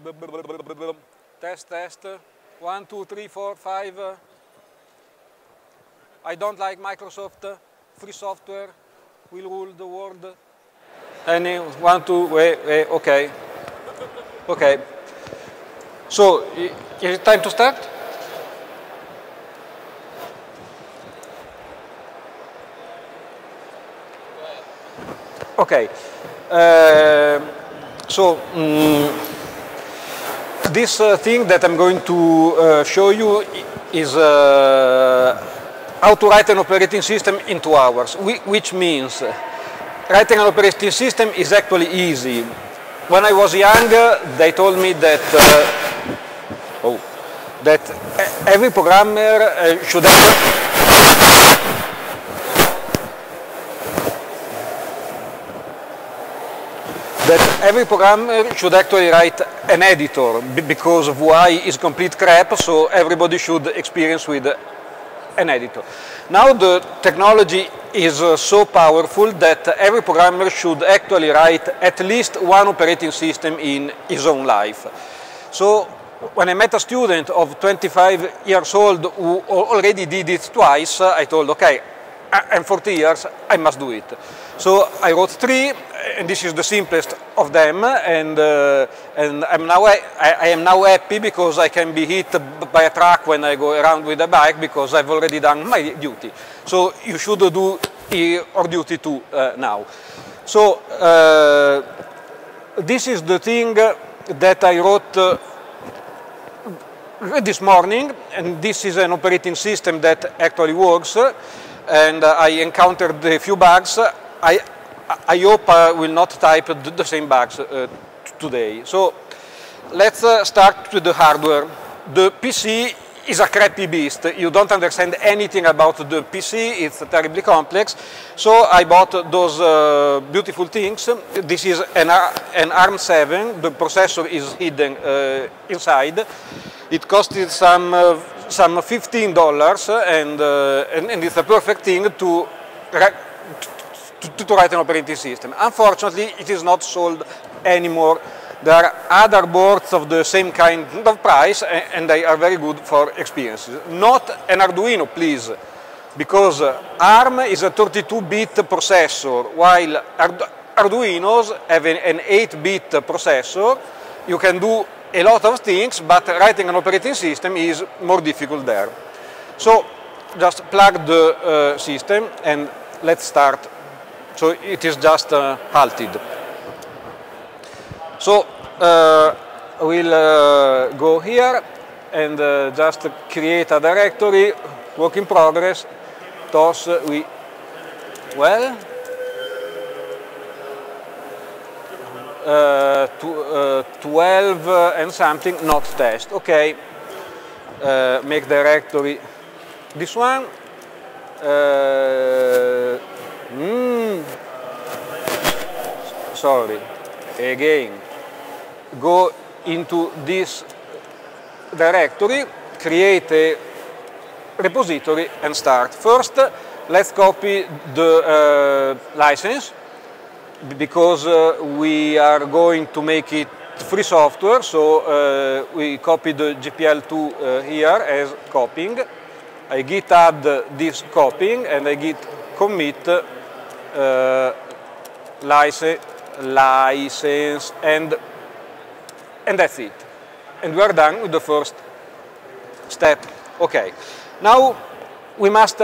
Test, test. 1, 2, 3, 4, 5. I don't like Microsoft. Free software will rule the world. Any 1, 2, wait, okay. Okay. So, is it time to start? Okay. This thing that I'm going to show you is how to write an operating system in 2 hours, which means writing an operating system is actually easy. When I was young, they told me that every programmer should have actually write an editor because UI is complete crap, so everybody should experience with an editor. Now the technology is so powerful that every programmer should actually write at least one operating system in his own life. So when I met a student of 25 years old who already did it twice, I told, okay, I'm 40 years, I must do it. So I wrote 3, and this is the simplest of them, and I am now happy because I can be hit by a truck when I go around with a bike because I've already done my duty. So you should do your duty too now. So this is the thing that I wrote this morning, and this is an operating system that actually works, and I encountered a few bugs. I hope I will not type the same bugs today. So let's start with the hardware. The PC is a crappy beast. You don't understand anything about the PC. It's terribly complex. So I bought those beautiful things. This is an ARM7. The processor is hidden inside. It costed some $15, and it's a perfect thing to write an operating system. Unfortunately, it is not sold anymore. There are other boards of the same kind of price, and they are very good for experiences. Not an Arduino, please, because ARM is a 32-bit processor, while Arduinos have an 8-bit processor. You can do a lot of things, but writing an operating system is more difficult there. So just plug the system and let's start. So it is just halted. So we'll go here and just create a directory, work in progress, toss 12 and something, not test. Okay, make directory this one. Sorry, again, go into this directory, create a repository and start. First, let's copy the license because we are going to make it free software, so we copy the GPL2 here as copying. I git add this copying and I git commit license and that's it. And we are done with the first step. Okay. Now we must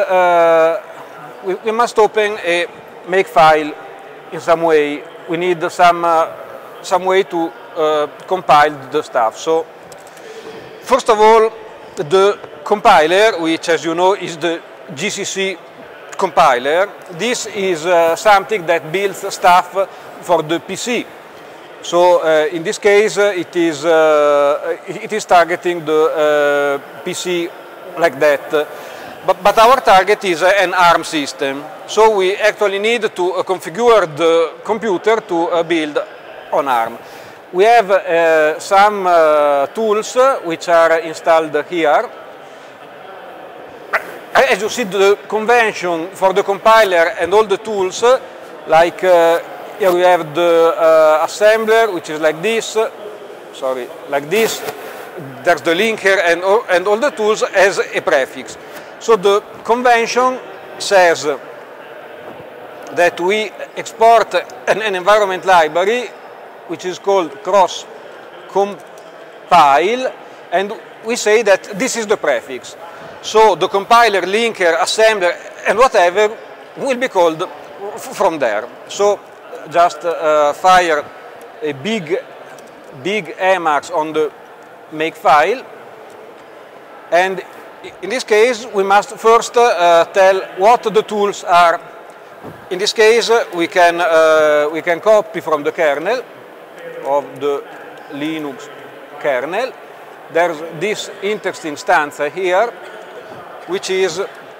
open a makefile in some way. We need some way to compile the stuff. So first of all, the compiler, which as you know is the GCC compiler, this is something that builds stuff for the PC. So in this case, it is targeting the PC like that. But our target is an ARM system. So we actually need to configure the computer to build on ARM. We have some tools which are installed here. As you see, the convention for the compiler and all the tools, like here we have the assembler, which is like this. sorry, like this. There's the linker and all the tools as a prefix. So the convention says that we export an environment library which is called cross compile, and we say that this is the prefix. So the compiler, linker, assembler, and whatever will be called from there. So just fire a big Emacs on the makefile, and in this case we must first tell what the tools are. In this case we can copy from the kernel of the Linux kernel. There's this interesting instance here, which is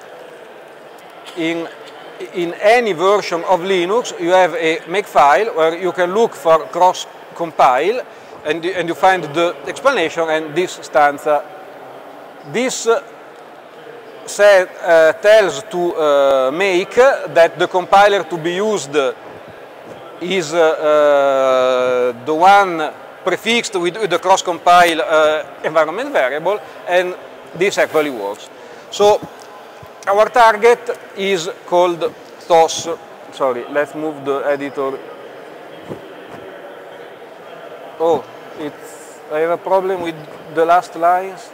in any version of Linux you have a makefile where you can look for cross compile, and you find the explanation and this stanza. This tells to make that the compiler to be used is the one prefixed with the cross compile environment variable, and this actually works. So our target is called TOS. Sorry, let's move the editor. Oh, I have a problem with the last lines.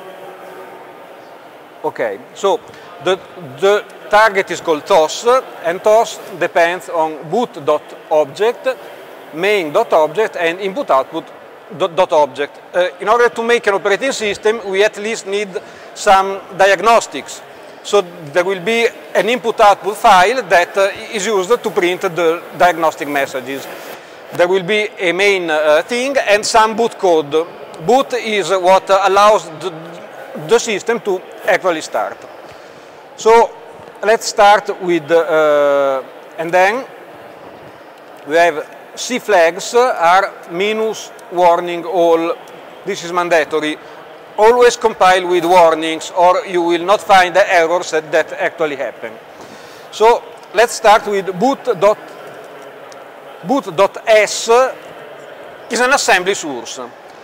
Okay, so the target is called TOS, and TOS depends on boot.object, main.object, and input-output.object. In order to make an operating system, we at least need some diagnostics. So there will be an input-output file that is used to print the diagnostic messages. There will be a main thing and some boot code. Boot is what allows the system to actually start. So let's start with, and then we have C flags are minus warning all. This is mandatory. Always compile with warnings or you will not find the errors that actually happen. So let's start with boot.s is an assembly source.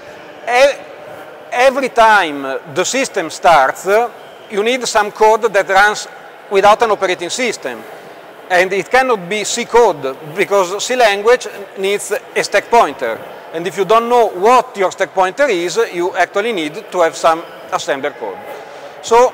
Every time the system starts, you need some code that runs without an operating system. And it cannot be C code, because C language needs a stack pointer. And if you don't know what your stack pointer is, you actually need to have some assembler code. So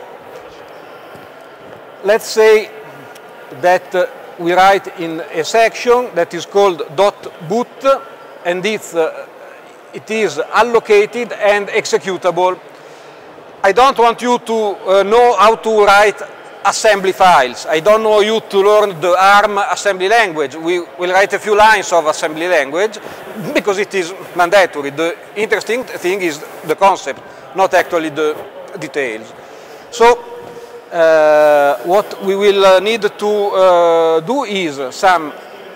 let's say that we write in a section that is called .boot, and it is allocated and executable. I don't want you to know how to write assembly files. I don't want you to learn the ARM assembly language. We will write a few lines of assembly language because it is mandatory. The interesting thing is the concept, not actually the details. So what we will need to do is some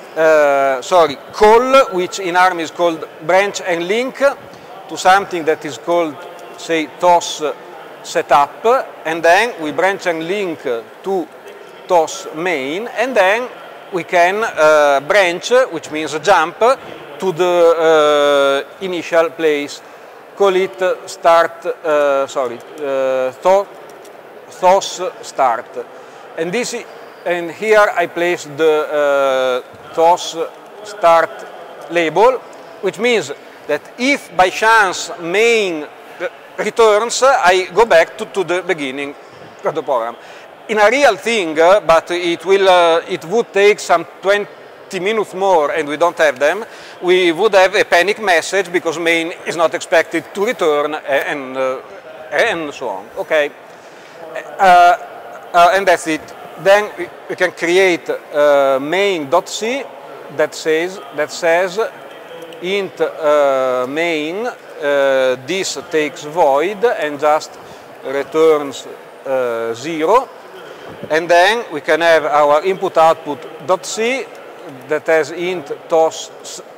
call, which in ARM is called branch and link to something that is called, say, TOS setup, and then we branch and link to TOS main, and then we can branch, which means jump, to the initial place. Call it start, TOS start. And here I place the TOS start label, which means that if by chance main returns, I go back to the beginning of the program. In a real thing, but it would take some 20 minutes more, and we don't have them, we would have a panic message because main is not expected to return, and so on. Okay, and that's it. Then we can create main.c that says int main. This takes void and just returns 0, and then we can have our input-output.c that has int TOS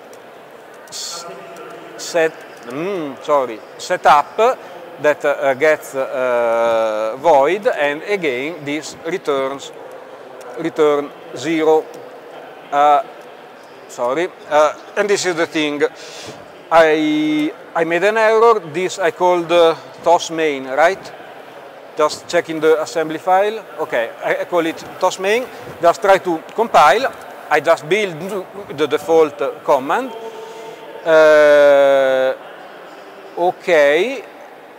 setup that gets void, and again this return 0. And this is the thing. I made an error. This I called toss main, right? Just checking the assembly file. Okay, I call it toss main. Just try to compile. I just build the default command. Okay,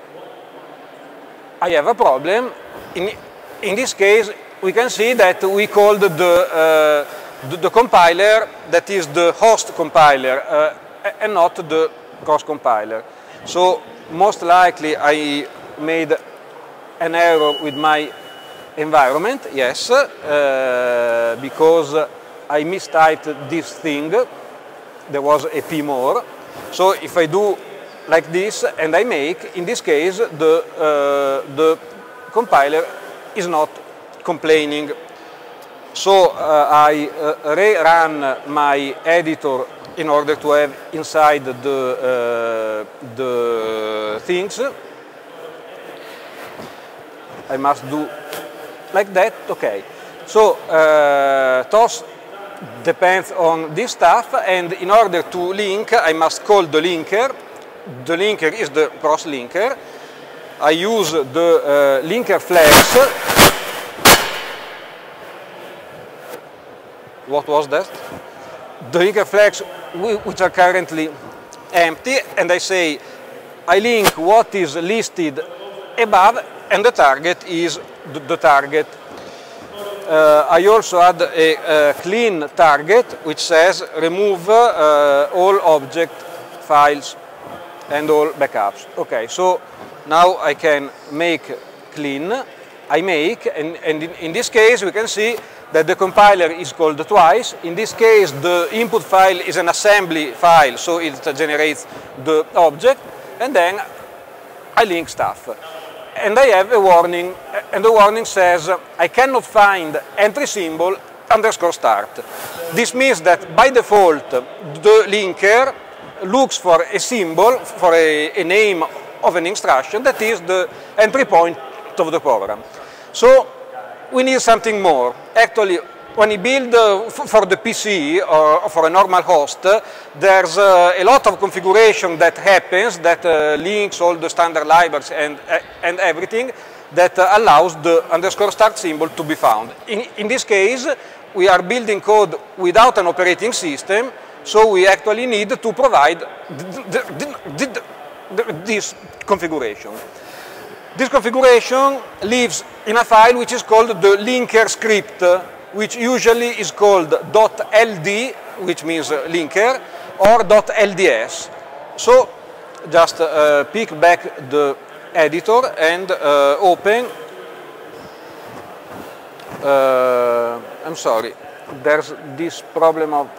I have a problem. In this case, we can see that we called the compiler that is the host compiler and not the cross compiler. So most likely I made an error with my environment, yes, because I mistyped this thing. There was a p more. So if I do like this and I make, in this case, the compiler is not complaining. So I rerun my editor in order to have inside the things. I must do like that, okay. So toss depends on this stuff, and in order to link, I must call the linker. The linker is the cross linker. I use the linker flags. What was that? The linker flags which are currently empty, and I say I link what is listed above, and the target is the target. I also add a clean target which says remove all object files and all backups. Okay, so now I can make clean. I make, and in this case we can see that the compiler is called twice. In this case the input file is an assembly file, so it generates the object, and then I link stuff. And I have a warning, and the warning says I cannot find entry symbol underscore start. This means that by default the linker looks for a symbol, for a name of an instruction that is the entry point of the program. So we need something more. Actually, when you build for the PC or for a normal host, there's a lot of configuration that happens that links all the standard libraries and everything that allows the underscore start symbol to be found. In this case, we are building code without an operating system, so we actually need to provide this configuration. This configuration lives in a file which is called the linker script, which usually is called .ld, which means linker, or .lds. So just pick back the editor and open. I'm sorry, there's this problem of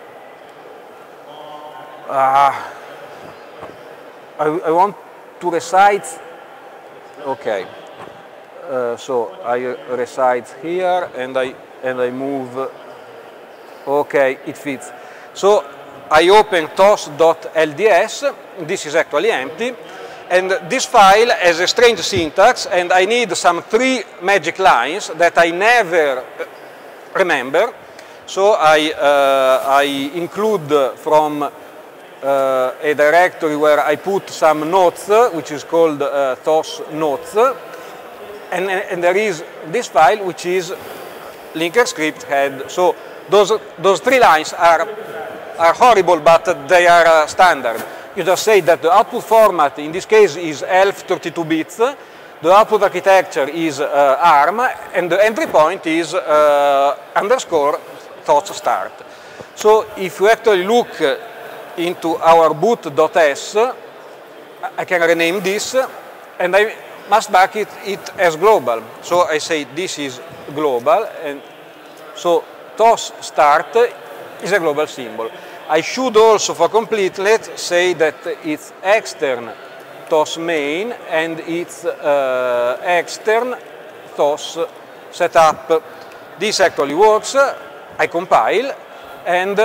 I want to recite. Okay, so I recite here and I move. Okay, it fits. So I open toss.lds. This is actually empty, and this file has a strange syntax, and I need some 3 magic lines that I never remember. So I include from a directory where I put some notes, which is called toss notes, and there is this file which is linker script head. So those 3 lines are horrible, but they are standard. You just say that the output format in this case is ELF 32 bits, the output architecture is ARM, and the entry point is underscore toss start. So if you actually look into our boot.s, I can rename this, and I must back it as global. So I say this is global, and so toss start is a global symbol. I should also, for completeness, say that it's extern toss main and it's extern toss setup. This actually works. I compile, and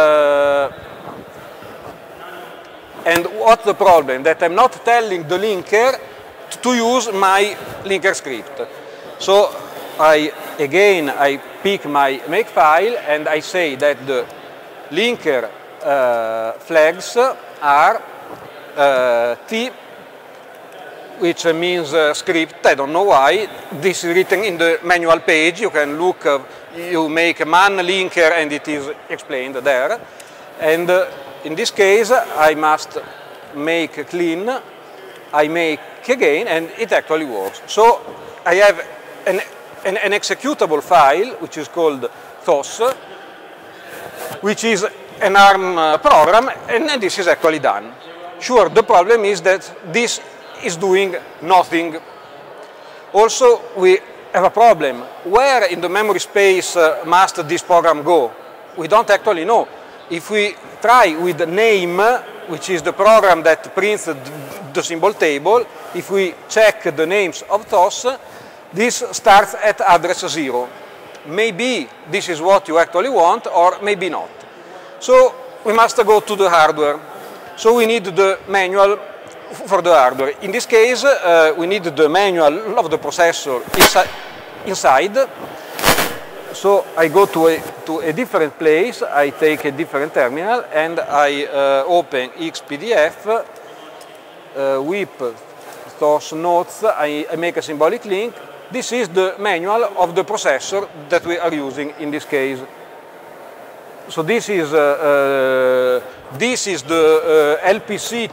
what's the problem? That I'm not telling the linker to use my linker script. So I pick my makefile and I say that the linker flags R, T, which means script. I don't know why. This is written in the manual page. You can look, you make a man linker and it is explained there. And in this case, I must make clean, I make again, and it actually works. So I have an executable file, which is called TOS, which is an ARM program, and this is actually done. Sure, the problem is that this is doing nothing. Also, we have a problem. Where in the memory space must this program go? We don't actually know. If we try with name, which is the program that prints the symbol table, if we check the names of TOS, this starts at address 0. Maybe this is what you actually want, or maybe not. So we must go to the hardware. So we need the manual for the hardware. In this case, we need the manual of the processor inside. So I go to a different place, I take a different terminal, and I open XPDF, whip TOS notes, I make a symbolic link. This is the manual of the processor that we are using in this case. So this is the LPC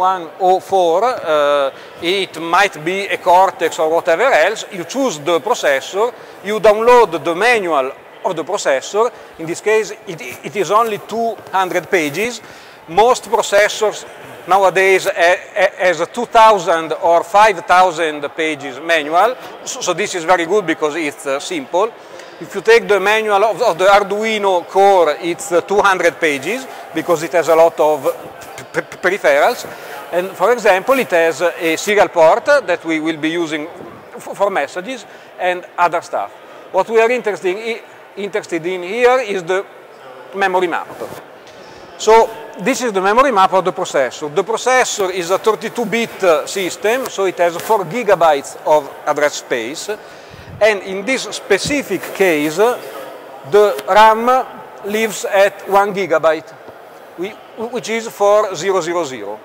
2104. It might be a Cortex or whatever else. You choose the processor, you download the manual of the processor. In this case, it is only 200 pages. Most processors nowadays has 2,000 or 5,000 pages manual. So this is very good because it's simple. If you take the manual of the Arduino core, it's 200 pages because it has a lot of peripherals. And for example, it has a serial port that we will be using for messages and other stuff. What we are interested in here is the memory map. So this is the memory map of the processor. The processor is a 32-bit system, so it has 4 gigabytes of address space. And in this specific case, the RAM lives at 1 gigabyte, which is 4000.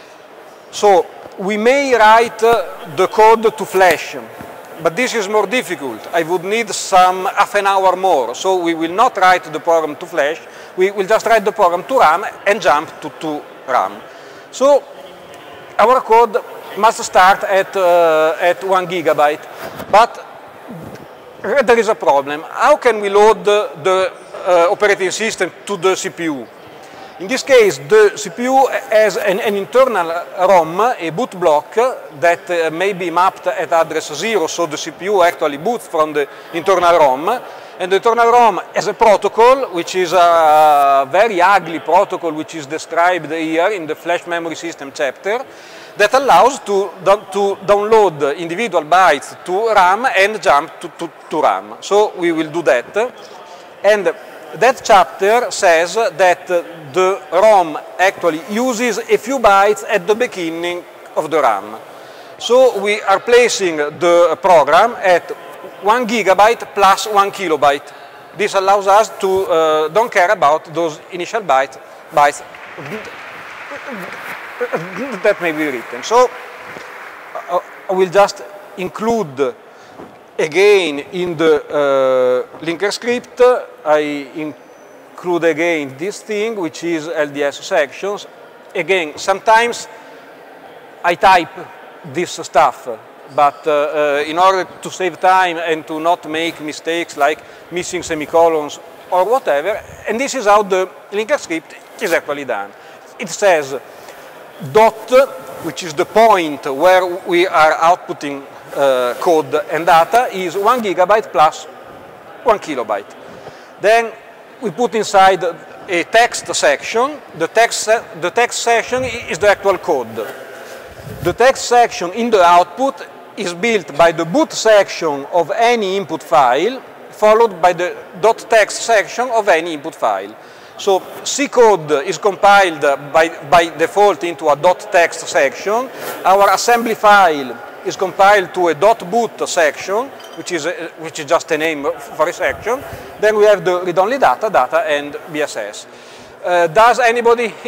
So we may write the code to flash, but this is more difficult. I would need some half an hour more. So we will not write the program to flash. We will just write the program to RAM and jump to RAM. So our code must start at 1 gigabyte. But there is a problem. How can we load the operating system to the CPU? In this case, the CPU has an internal ROM, a boot block, that may be mapped at address 0, so the CPU actually boots from the internal ROM. And the internal ROM has a protocol, which is a very ugly protocol, which is described here in the Flash Memory System chapter, that allows to download individual bytes to RAM and jump to RAM. So we will do that. And that chapter says that the ROM actually uses a few bytes at the beginning of the RAM. So we are placing the program at 1 gigabyte plus 1 kilobyte. This allows us to don't care about those initial bytes that may be written. So I will just include again in the linker script, I include again this thing, which is LDS sections. Again, sometimes I type this stuff, but in order to save time and to not make mistakes like missing semicolons or whatever, and this is how the linker script is actually done. It says dot, which is the point where we are outputting code and data, is 1 gigabyte plus 1 kilobyte. Then we put inside a text section. The text section is the actual code. The text section in the output is built by the boot section of any input file, followed by the .text section of any input file. So C code is compiled by default into a .text section. Our assembly file is compiled to a .boot section, which is just a name for a section. Then we have the read-only data, and BSS. Does anybody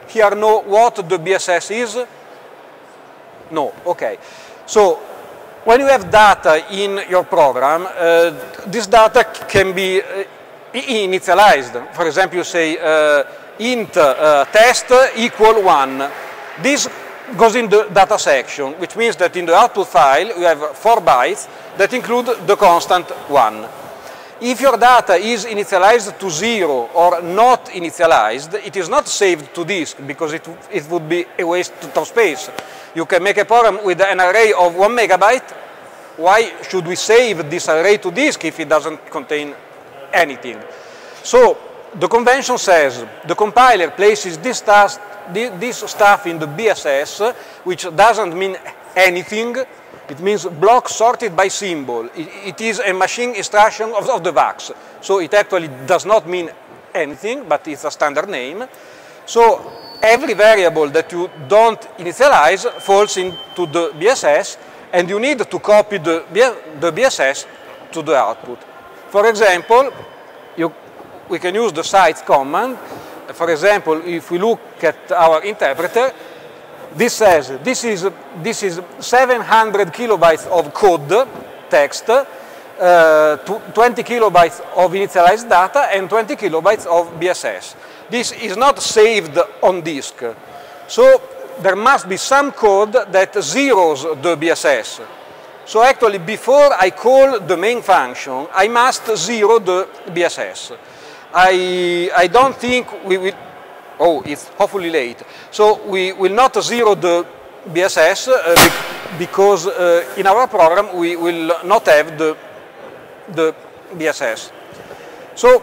here know what the BSS is? No, okay. So when you have data in your program, this data can be initialized. For example, you say int test equal 1. This goes in the data section, which means that in the output file you have 4 bytes that include the constant 1. If your data is initialized to 0 or not initialized, it is not saved to disk because it would be a waste of space. You can make a program with an array of 1 megabyte. Why should we save this array to disk if it doesn't contain anything? So the convention says the compiler places this stuff in the BSS, which doesn't mean anything. It means block sorted by symbol. It is a machine instruction of the VAX. So it actually does not mean anything, but it's a standard name. So every variable that you don't initialize falls into the BSS, and you need to copy the BSS to the output. For example, we can use the sites command. For example, if we look at our interpreter, this says this is 700 kilobytes of code, text, 20 kilobytes of initialized data, and 20 kilobytes of BSS. This is not saved on disk. So there must be some code that zeros the BSS. So actually, before I call the main function, I must zero the BSS. I don't think we will. Oh, it's hopefully late. So we will not zero the BSS because in our program we will not have the BSS. So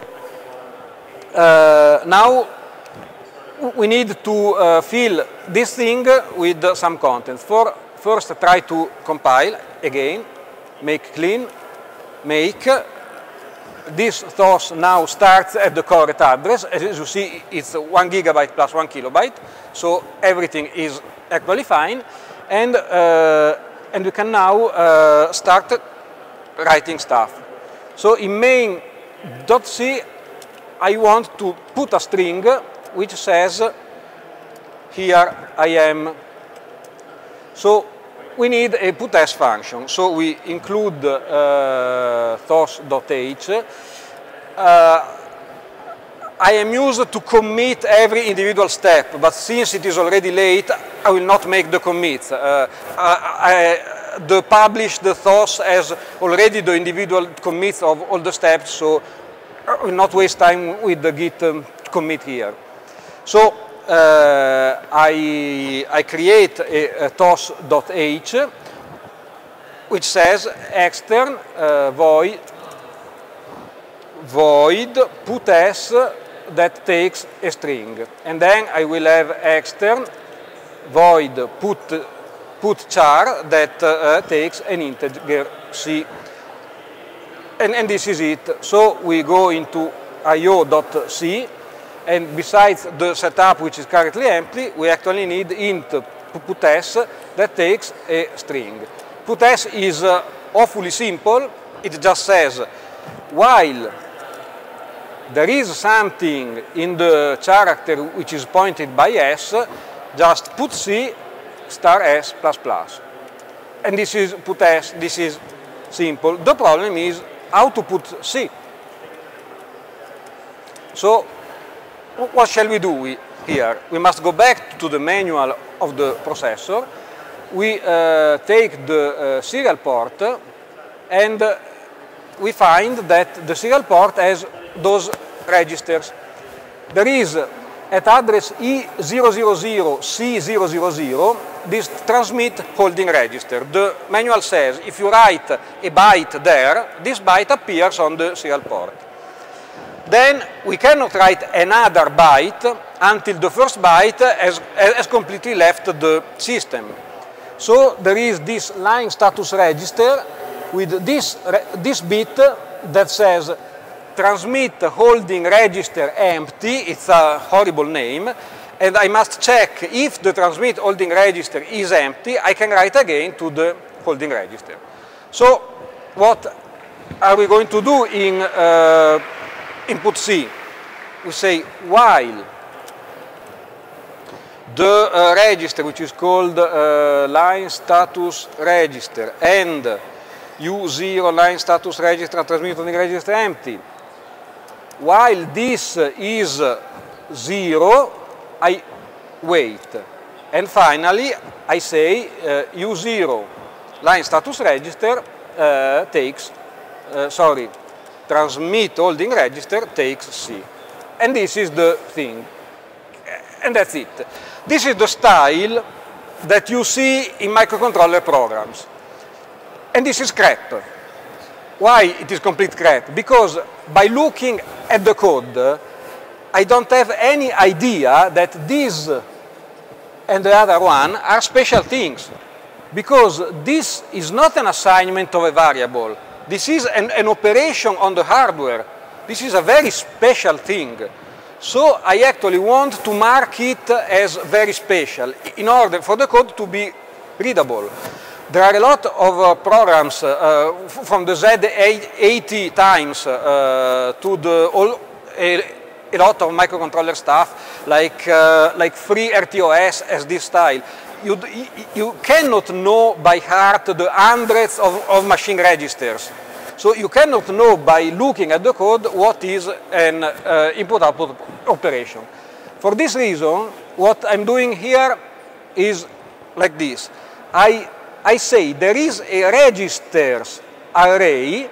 now we need to fill this thing with some content. First, try to compile again, make clean, make. This thus now starts at the correct address. As you see, it's 1 gigabyte plus 1 kilobyte, so everything is actually fine. And we can now start writing stuff. So in main.c, I want to put a string which says, here I am. So we need a putS function, so we include thos.h. I am used to commit every individual step, but since it is already late, I will not make the commits. The published thos has already the individual commits of all the steps, so I will not waste time with the git commit here. So I create a thos.h which says extern void putS that takes a string, and then I will have extern void putchar that takes an integer c, and this is it. So we go into io.c. And besides the setup, which is currently empty, we actually need int putS that takes a string. PutS is awfully simple. It just says, while there is something in the character which is pointed by s, just put c star s plus plus. And this is putS. This is simple. The problem is how to put c. So what shall we do here? We must go back to the manual of the processor. We take the serial port, and we find that the serial port has those registers. There is at address E000, C000, this transmit holding register. The manual says if you write a byte there, this byte appears on the serial port. Then we cannot write another byte until the first byte has completely left the system. So there is this line status register with this bit that says transmit holding register empty. It's a horrible name, and I must check if the transmit holding register is empty. I can write again to the holding register. So what are we going to do in input C? We say while the register which is called line status register and U0 line status register transmit holding register empty. While this is 0, I wait. And finally, I say U0 line status register transmit holding register takes C. And this is the thing. And that's it. This is the style that you see in microcontroller programs. And this is crap. Why it is complete crap? Because by looking at the code, I don't have any idea that this and the other one are special things. Because this is not an assignment of a variable. This is an operation on the hardware. This is a very special thing. So I actually want to mark it as very special in order for the code to be readable. There are a lot of programs from the Z80 times to a lot of microcontroller stuff like FreeRTOS as this style. You cannot know by heart the hundreds of machine registers. So you cannot know by looking at the code what is an input-output operation. For this reason, what I'm doing here is like this. I say there is a registers array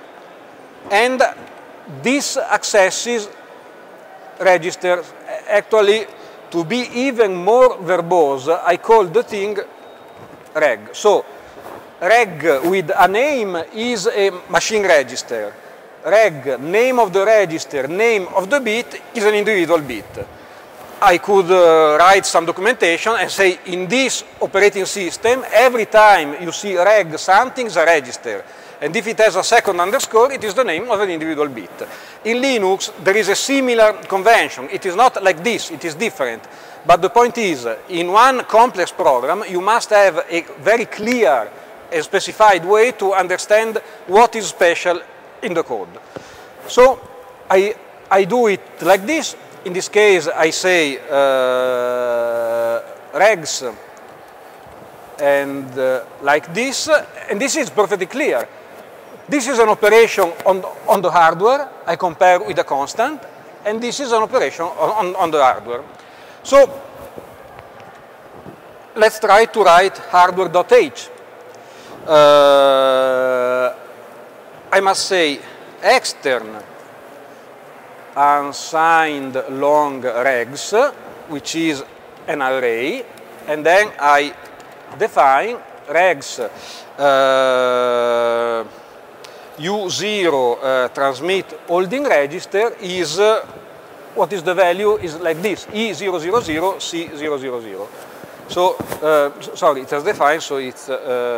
and this accesses registers. Actually, to be even more verbose, I call the thing reg. So reg with a name is a machine register. Reg, name of the register, name of the bit is an individual bit. I could write some documentation and say in this operating system, every time you see reg something is a register. And if it has a second underscore, it is the name of an individual bit. In Linux, there is a similar convention. It is not like this, it is different. But the point is, in one complex program, you must have a very clear and specified way to understand what is special in the code. So I do it like this. In this case, I say regs and like this, and this is perfectly clear. This is an operation on the hardware, I compare with a constant, and this is an operation on the hardware. So let's try to write hardware.h. I must say extern unsigned long regs, which is an array, and then I define regs U0 transmit holding register is what is the value is like this, E000, C000. So, sorry, it has defined, so it's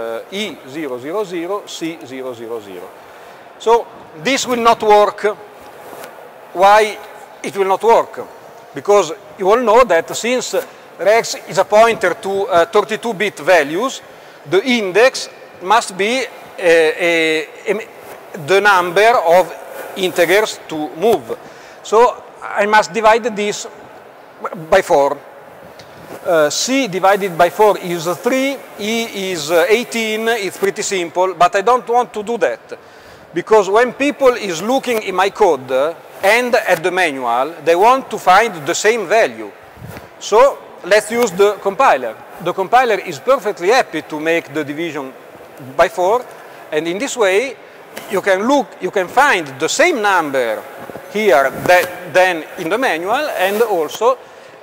E000, C000. So this will not work. Why it will not work? Because you all know that since regs is a pointer to 32-bit values, the index must be the number of integers to move. So I must divide this by 4. C divided by 4 is 3, E is 18, it's pretty simple, but I don't want to do that. Because when people is looking in my code and at the manual, they want to find the same value. So let's use the compiler. The compiler is perfectly happy to make the division by 4, and in this way you can find the same number here than in the manual, and also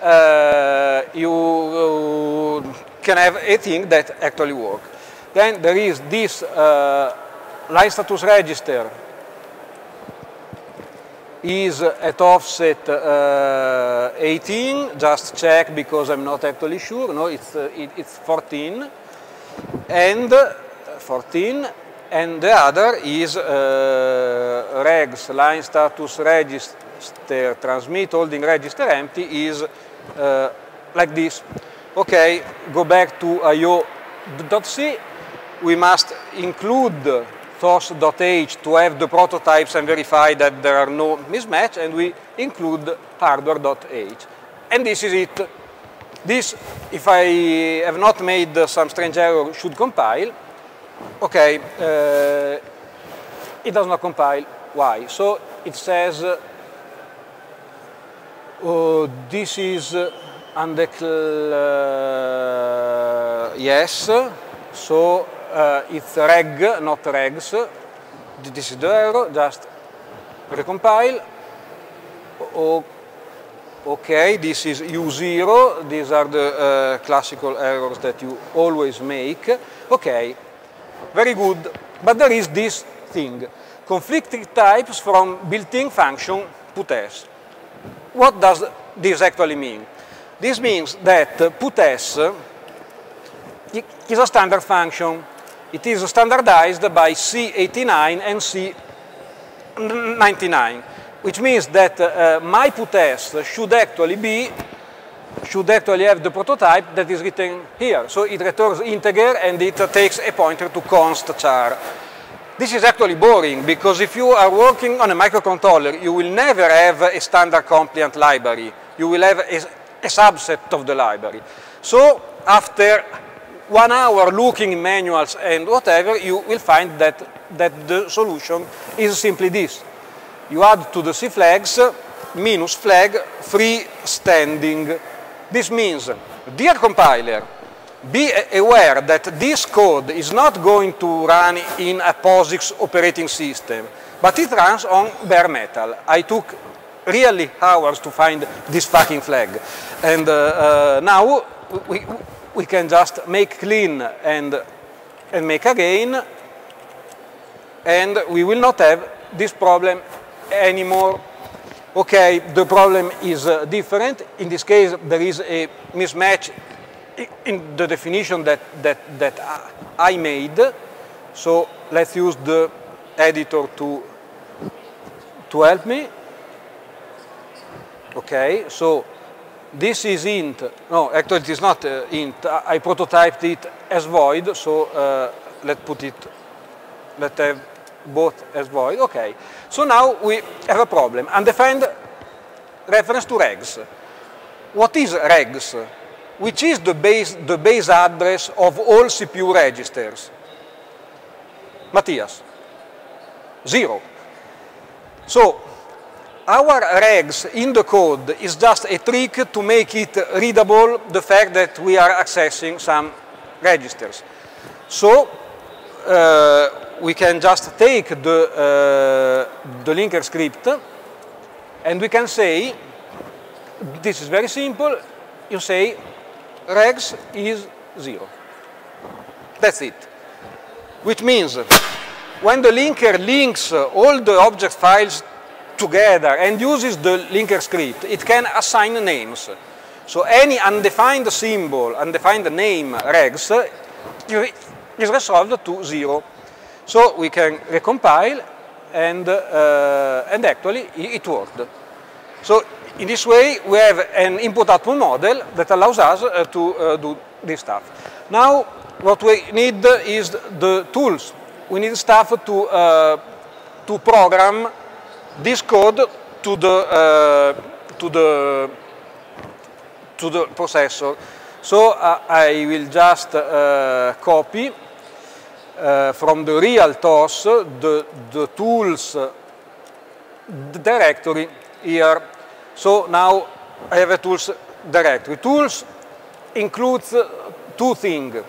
you can have a thing that actually works. Then there is this line status register is at offset 18, just check because I'm not actually sure, no, it's 14, and 14, and the other is regs line status register transmit holding register empty is like this. Okay, go back to io.c. We must include thos.h to have the prototypes and verify that there are no mismatch, and we include hardware.h. And this is it. This, if I have not made some strange error, should compile. Okay, it does not compile. Why? So it says, this is yes, so it's reg, not regs. This is the error, just recompile. Okay, this is U0, these are the classical errors that you always make. Okay, very good, but there is this thing, conflicting types from built-in function putS. What does this actually mean? This means that putS is a standard function. It is standardized by C89 and C99, which means that my putS should actually have the prototype that is written here. So it returns integer and it takes a pointer to const char. This is actually boring, because if you are working on a microcontroller, you will never have a standard compliant library. You will have a subset of the library. So after 1 hour looking in manuals and whatever, you will find that the solution is simply this. You add to the C flags minus flag freestanding. This means, dear compiler, be aware that this code is not going to run in a POSIX operating system, but it runs on bare metal. I took really hours to find this fucking flag. And now we can just make clean and make again, and we will not have this problem anymore. Okay, the problem is different. In this case, there is a mismatch in the definition that I made. So let's use the editor to help me. Okay, so this is int. No, actually it is not int. I prototyped it as void, so let's have both as void. Okay, so now we have a problem. Undefined reference to regs. What is regs? Which is the base address of all CPU registers? Matthias? 0. So our regs in the code is just a trick to make it readable, the fact that we are accessing some registers. So we can just take the linker script and we can say, this is very simple, you say regs is 0. That's it. Which means when the linker links all the object files together and uses the linker script, it can assign names. So any undefined symbol, undefined name regs is resolved to 0. So we can recompile and actually it worked. So in this way we have an input-output model that allows us to do this stuff. Now what we need is the tools. We need stuff to program this code to the processor. So I will just copy from the real TOS the tools directory here. So now I have a tools directory. Tools includes two things.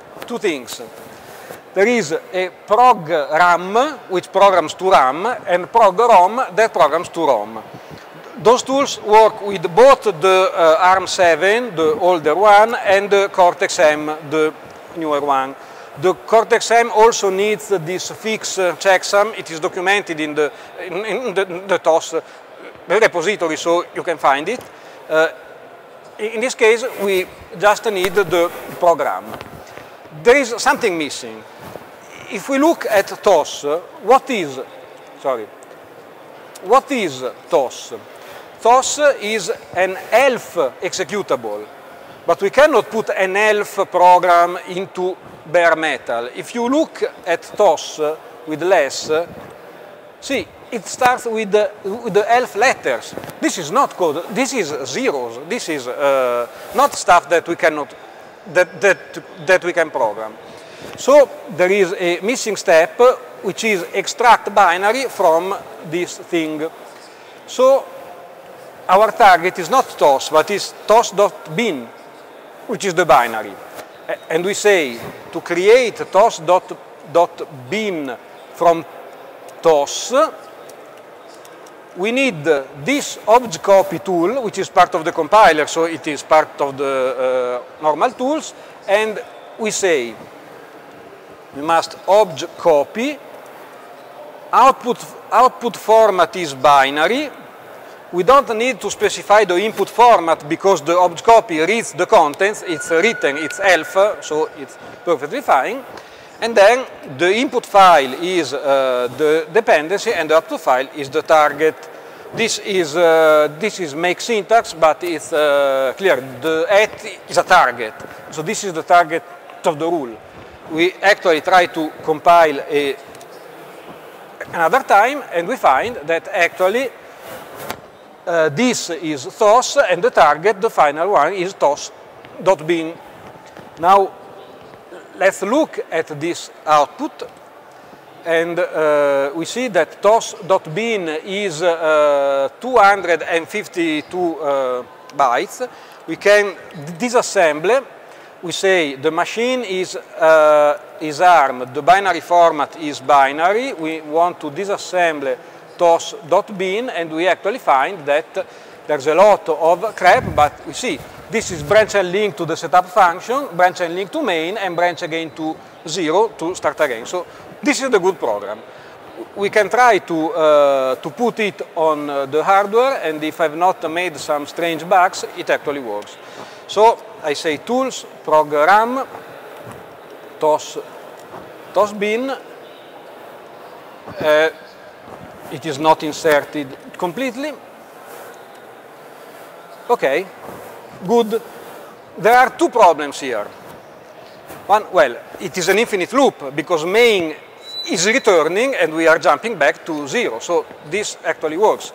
There is a prog-RAM, which programs to RAM, and prog-ROM that programs to ROM. Those tools work with both the ARM7, the older one, and the Cortex-M, the newer one. The Cortex-M also needs this fix checksum. It is documented in the TOS repository, so you can find it. In this case, we just need the program. There is something missing. If we look at TOS, what is TOS? TOS is an ELF executable, but we cannot put an ELF program into bare metal. If you look at TOS with less, see, it starts with the ELF letters. This is not code. This is zeros. This is not stuff that we cannot that we can program. So there is a missing step, which is extract binary from this thing. So our target is not toss, but is toss.bin, which is the binary. And we say to create toss.bin from toss, we need this object copy tool, which is part of the compiler, so it is part of the normal tools, and we say we must object copy, output format is binary. We don't need to specify the input format because the object copy reads the contents, it's written, it's ELF, so it's perfectly fine. And then the input file is the dependency and the output file is the target. This is make syntax, but it's clear. The at is a target. So this is the target of the rule. We actually try to compile another time, and we find that actually this is toss, and the target, the final one, is toss.bin. Now, let's look at this output, and we see that toss.bin is 252 bytes. We can disassemble. We say the machine is ARM, the binary format is binary. We want to disassemble toss.bin, and we actually find that there's a lot of crap, but we see this is branch and link to the setup function, branch and link to main, and branch again to 0 to start again. So this is the good program. We can try to put it on the hardware, and if I've not made some strange bugs, it actually works. So I say tools, program, toss.bin. It is not inserted completely. Okay, good. There are two problems here. One, well, it is an infinite loop because main is returning and we are jumping back to 0. So this actually works.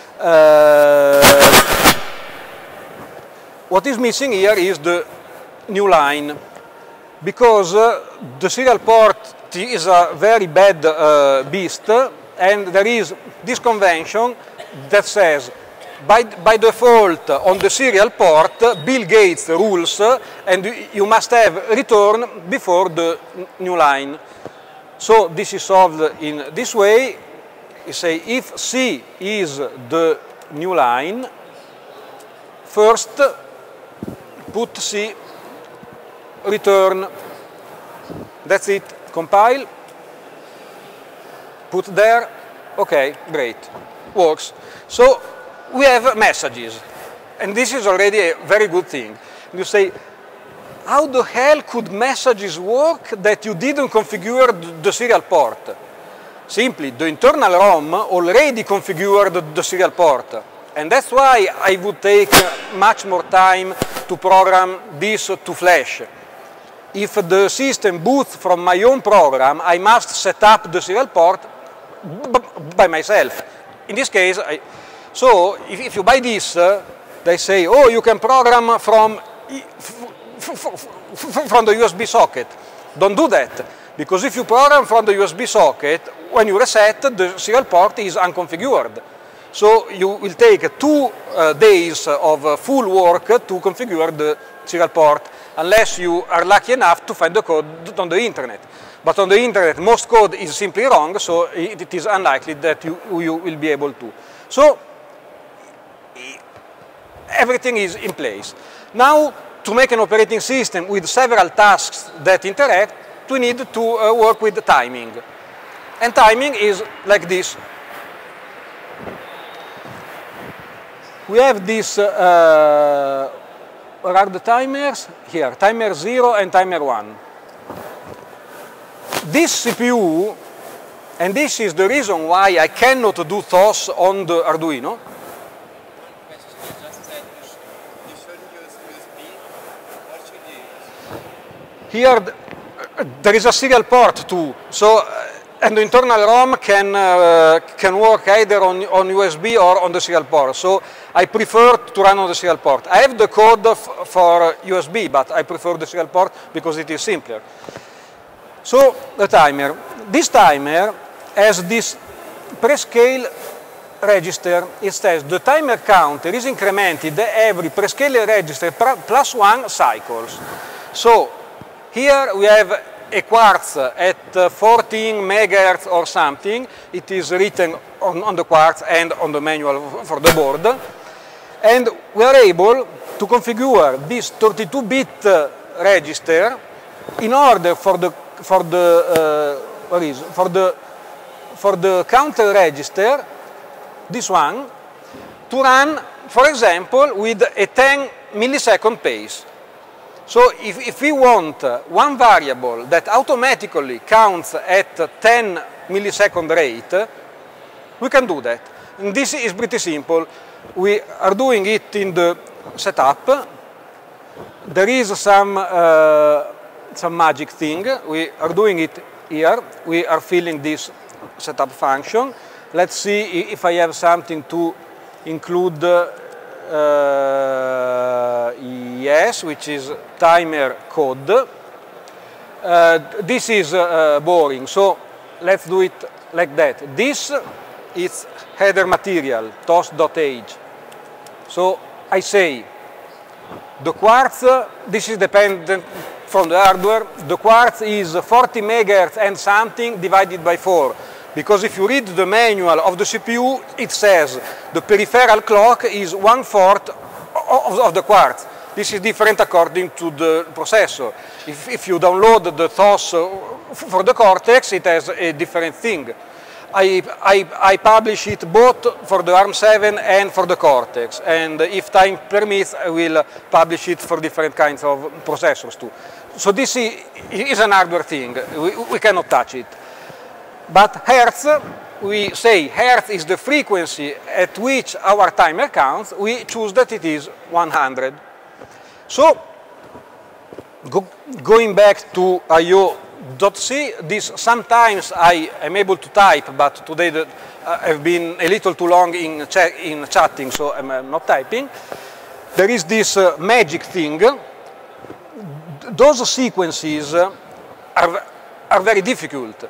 What is missing here is the new line, because the serial port is a very bad beast, and there is this convention that says by default on the serial port Bill Gates rules, and you must have return before the new line. So this is solved in this way. You say if C is the new line, first put C, return, that's it, compile, put there, okay, great, works. So we have messages, and this is already a very good thing. You say, how the hell could messages work that you didn't configure the serial port? Simply, the internal ROM already configured the serial port, and that's why I would take much more time to program this to flash. If the system boots from my own program, I must set up the serial port by myself. In this case, so if you buy this, they say, oh, you can program from the USB socket. Don't do that, because if you program from the USB socket, when you reset, the serial port is unconfigured. So you will take 2 days of full work to configure the serial port, unless you are lucky enough to find the code on the internet. But on the internet, most code is simply wrong, so it is unlikely that you will be able to. So everything is in place. Now, to make an operating system with several tasks that interact, we need to work with timing. And timing is like this. We have this, where are the timers? Here, timer 0 and timer 1. This CPU, and this is the reason why I cannot do TOS on the Arduino. Here, there is a serial port too. So and the internal ROM can work either on USB or on the serial port. So I prefer to run on the serial port. I have the code for USB, but I prefer the serial port because it is simpler. So the timer. This timer has this prescale register. It says the timer counter is incremented every prescale register plus 1 cycles. So here we have a quartz at 14 megahertz or something. It is written on the quartz and on the manual for the board. And we are able to configure this 32-bit register in order for the counter register, this one, to run, for example, with a 10 millisecond pace. So if we want one variable that automatically counts at 10 millisecond rate, we can do that. And this is pretty simple. We are doing it in the setup. There is some magic thing. We are doing it here. We are filling this setup function. Let's see if I have something to include. Yes, which is timer code. This is boring, so let's do it like that. This is header material, toast.age. So I say the quartz, this is dependent from the hardware, the quartz is 40 megahertz and something divided by 4. Because if you read the manual of the CPU, it says the peripheral clock is 1/4 of the quartz. This is different according to the processor. If you download the TOS for the Cortex, it has a different thing. I publish it both for the ARM7 and for the Cortex, and if time permits, I will publish it for different kinds of processors too. So this is an hardware thing. We cannot touch it. But hertz, we say hertz is the frequency at which our timer counts. We choose that it is 100. So, going back to IO.C, this sometimes I am able to type, but today I've been a little too long in chatting, so I'm not typing. There is this magic thing. Those sequences are very difficult.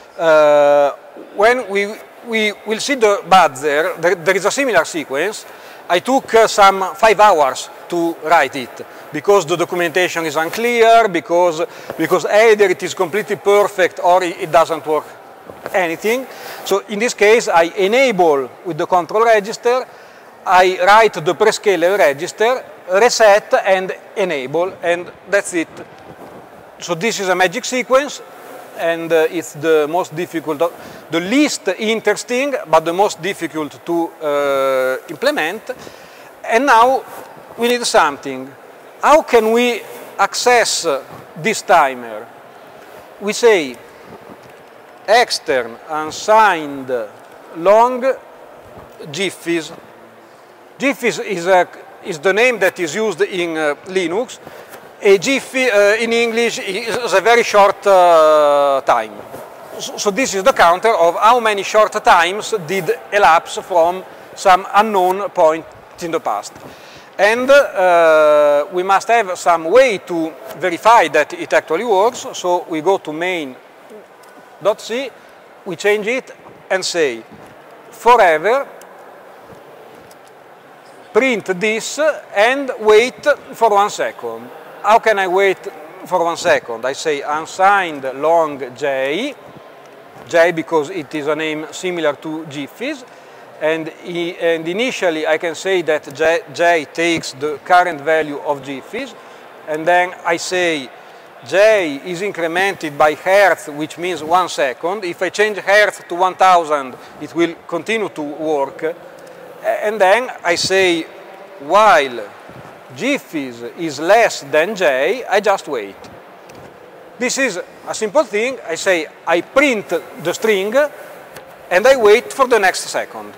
When we will see the buzzer, there is a similar sequence. I took some 5 hours to write it because the documentation is unclear, because either it is completely perfect or it doesn't work anything. So in this case, I enable with the control register, I write the prescaler register, reset and enable, and that's it. So this is a magic sequence. And it's the most difficult, the least interesting, but the most difficult to implement. And now we need something. How can we access this timer? We say extern unsigned long GIFIS. GIFIS is the name that is used in Linux. A GIFI in English is a very short time. So this is the counter of how many short times did elapse from some unknown point in the past. And we must have some way to verify that it actually works. So we go to main.c, we change it and say forever, print this and wait for 1 second. How can I wait for 1 second? I say unsigned long J because it is a name similar to GIFIS, and initially I can say that J takes the current value of GIFIS, and then I say J is incremented by hertz, which means 1 second. If I change hertz to 1000, it will continue to work, and then I say while GIFIS is less than J, I just wait. This is a simple thing. I say I print the string and I wait for the next second.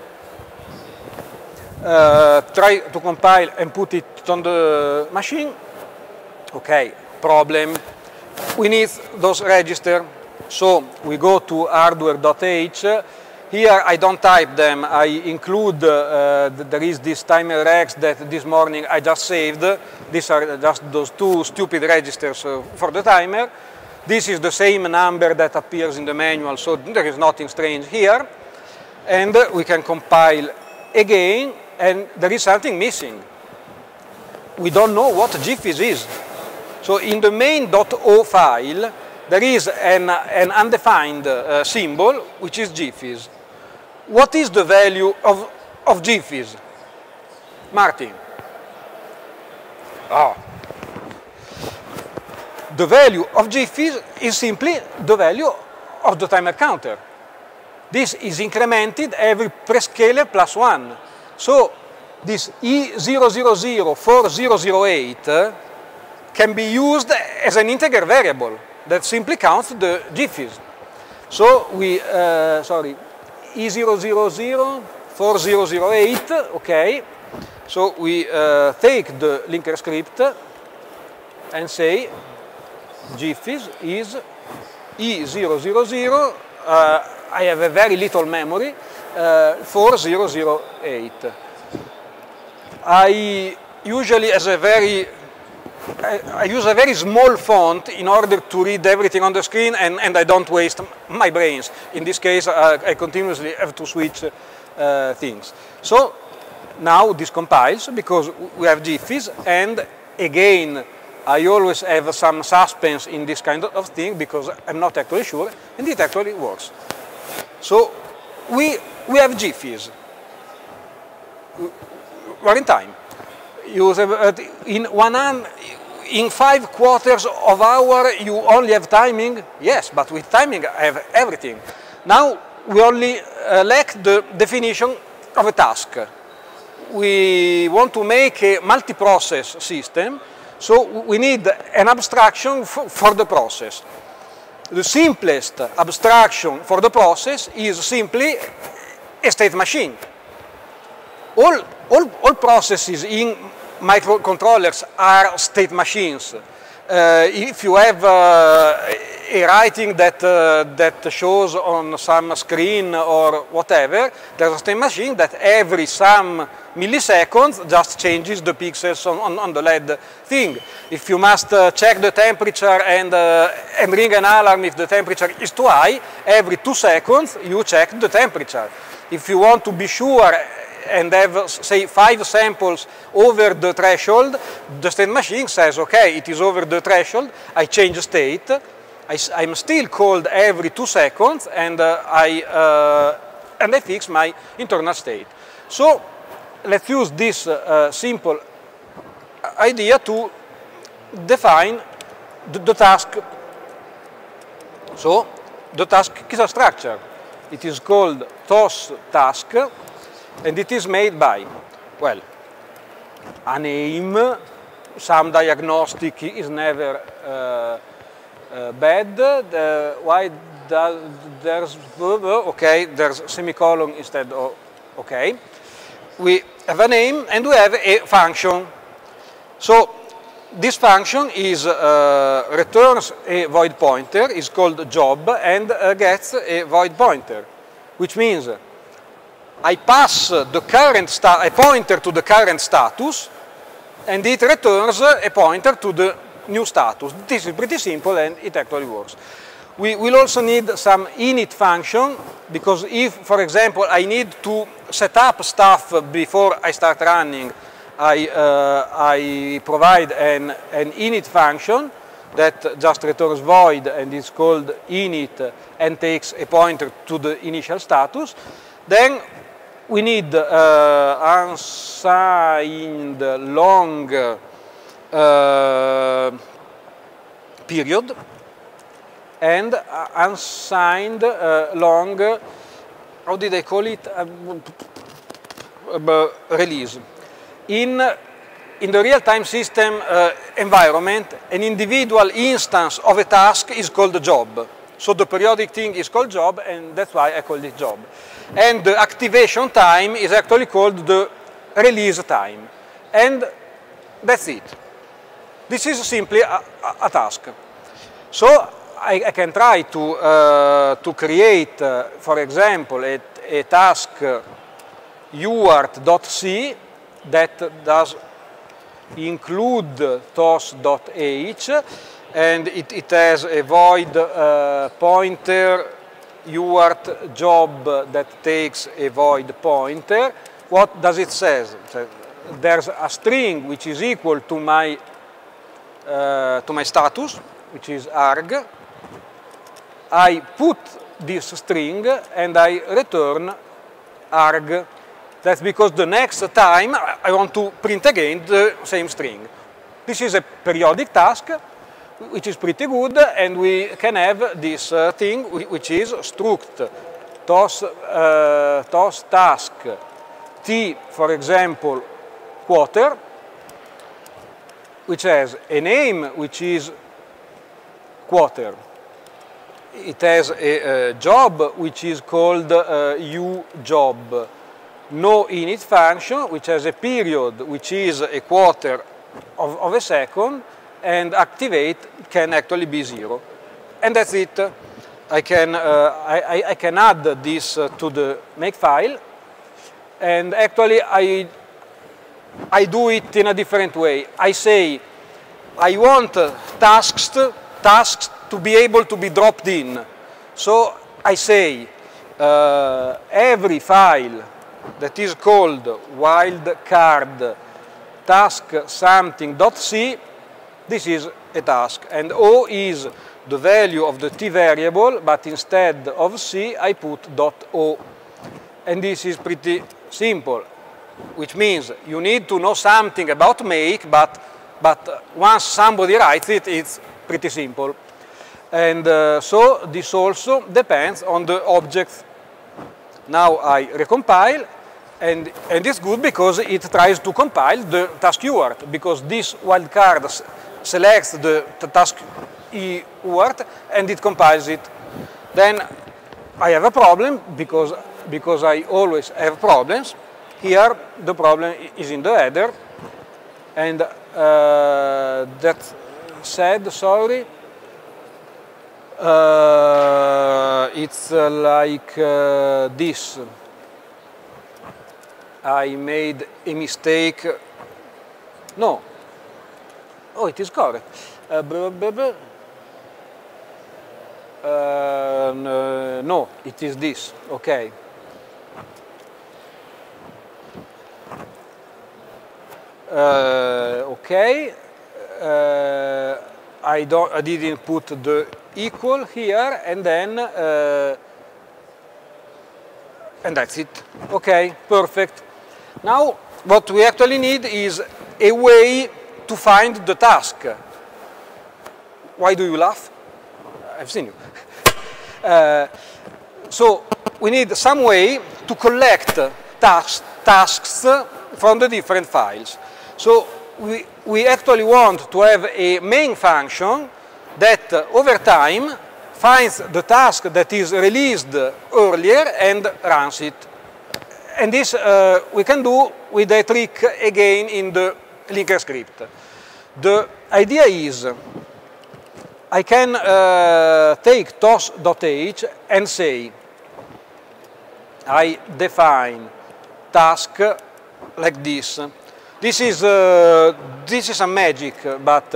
Try to compile and put it on the machine. Okay, problem. We need those registers. So we go to hardware.h. Here I don't type them, I include, there is this timer X that this morning I just saved. These are just those two stupid registers for the timer. This is the same number that appears in the manual, so there is nothing strange here. And we can compile again, and there is something missing. We don't know what gfys is. So in the main.o file, there is an undefined symbol, which is gfys. What is the value of gfys? Martin? Oh. The value of gfys is simply the value of the timer counter. This is incremented every prescaler plus 1. So this E0004008 can be used as an integer variable that simply counts the gfys. So we, E0004008, okay. So we take the linker script and say gfys is E000, I have a very little memory, 4008. I usually use a very small font in order to read everything on the screen, and I don't waste my brains. In this case, I continuously have to switch things. So now this compiles because we have gfys, and again, I always have some suspense in this kind of thing because I'm not actually sure, and it actually works. So we have gfys. We're in time. In 5 quarters of hour you only have timing? Yes, but with timing I have everything. Now we only lack the definition of a task. We want to make a multi-process system, so we need an abstraction for the process. The simplest abstraction for the process is simply a state machine. All processes in microcontrollers are state machines. If you have a writing that shows on some screen or whatever, there's a state machine that every some milliseconds just changes the pixels on the LED thing. If you must check the temperature and ring an alarm if the temperature is too high, every 2 seconds you check the temperature. If you want to be sure and have, say, 5 samples over the threshold, the state machine says, okay, it is over the threshold, I change state, I'm still called every 2 seconds, and I fix my internal state. So let's use this simple idea to define the task. So the task is a structure. It is called TOS task, and it is made by, well, a name. Some diagnostic is never bad. Why does there's okay? There's semicolon instead of okay. We have a name and we have a function. So this function is returns a void pointer, is called job, and gets a void pointer, which means I pass the current a pointer to the current status, and it returns a pointer to the new status. This is pretty simple, and it actually works. We will also need some init function, because if, for example, I need to set up stuff before I start running, I provide an init function that just returns void and is called init and takes a pointer to the initial status. Then we need unsigned long period and unsigned long, how did I call it, release. In the real-time system environment, an individual instance of a task is called a job. So the periodic thing is called job, and that's why I called it job. And the activation time is actually called the release time. And that's it. This is simply a task. So I can try to create, for example, a task uart.c that does include tos.h, and it has a void pointer uart job that takes a void pointer. What does it say? There's a string which is equal to my status, which is arg. I put this string and I return arg. That's because the next time I want to print again the same string. This is a periodic task, which is pretty good, and we can have this thing which is struct tos task t, for example, quarter, which has a name which is quarter. It has a job which is called uJob. No init function, which has a period which is a quarter of a second, and activate can actually be 0. And that's it. I can add this to the makefile, and actually I do it in a different way. I say I want tasks to be able to be dropped in. So I say every file that is called wildcard task something.c, this is a task, and O is the value of the t variable, but instead of c I put .o. And this is pretty simple, which means you need to know something about make, but once somebody writes it, it's pretty simple. And so this also depends on the object. Now I recompile, and it's good because it tries to compile the task UART, because this wildcard selects the task UART and it compiles it. Then I have a problem because I always have problems. Here the problem is in the header, and that said, sorry, it's like this. I made a mistake. No. Oh, it is correct. No, it is this. Okay. Okay. I didn't put the equal here, and then and that's it. Okay, perfect. Now what we actually need is a way to find the task. Why do you laugh? I've seen you. So we need some way to collect tasks from the different files. So we actually want to have a main function that over time finds the task that is released earlier and runs it. And this we can do with a trick again in the linker script. The idea is I can take tos.h and say I define task like this. This is a magic, but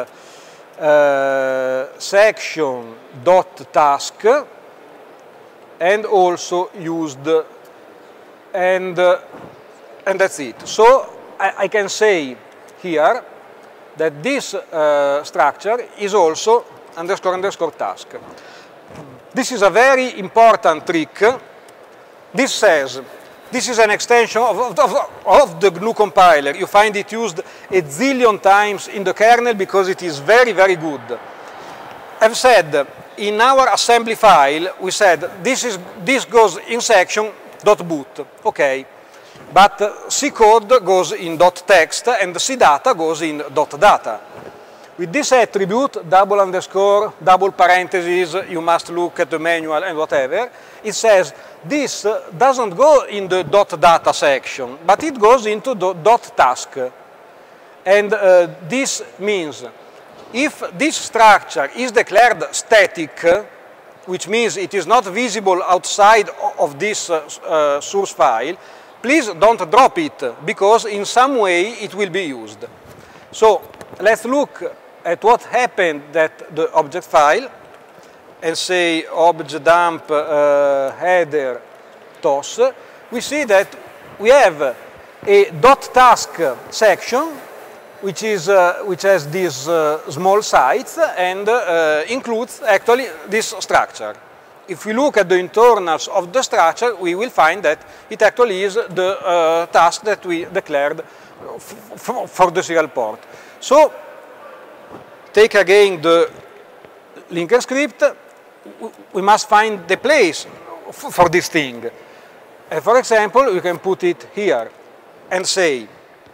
section.task and also used, and that's it. So I can say here that this structure is also __ task. This is a very important trick. This says this is an extension of the GNU compiler. You find it used a zillion times in the kernel because it is very, very good. I've said in our assembly file, we said this goes in section.boot. Okay. But C code goes in .text and C data goes in .data. With this attribute, _, double parentheses, you must look at the manual and whatever, it says this doesn't go in the .data section, but it goes into the .task. And this means if this structure is declared static, which means it is not visible outside of this source file, please don't drop it, because in some way it will be used. So let's look at what happened at the object file and say obj dump header toss. We see that we have a .task section which has these small sites and includes actually this structure. If we look at the internals of the structure, we will find that it actually is the task that we declared for the serial port. So take again the linker script. We must find the place for this thing. And for example, we can put it here and say,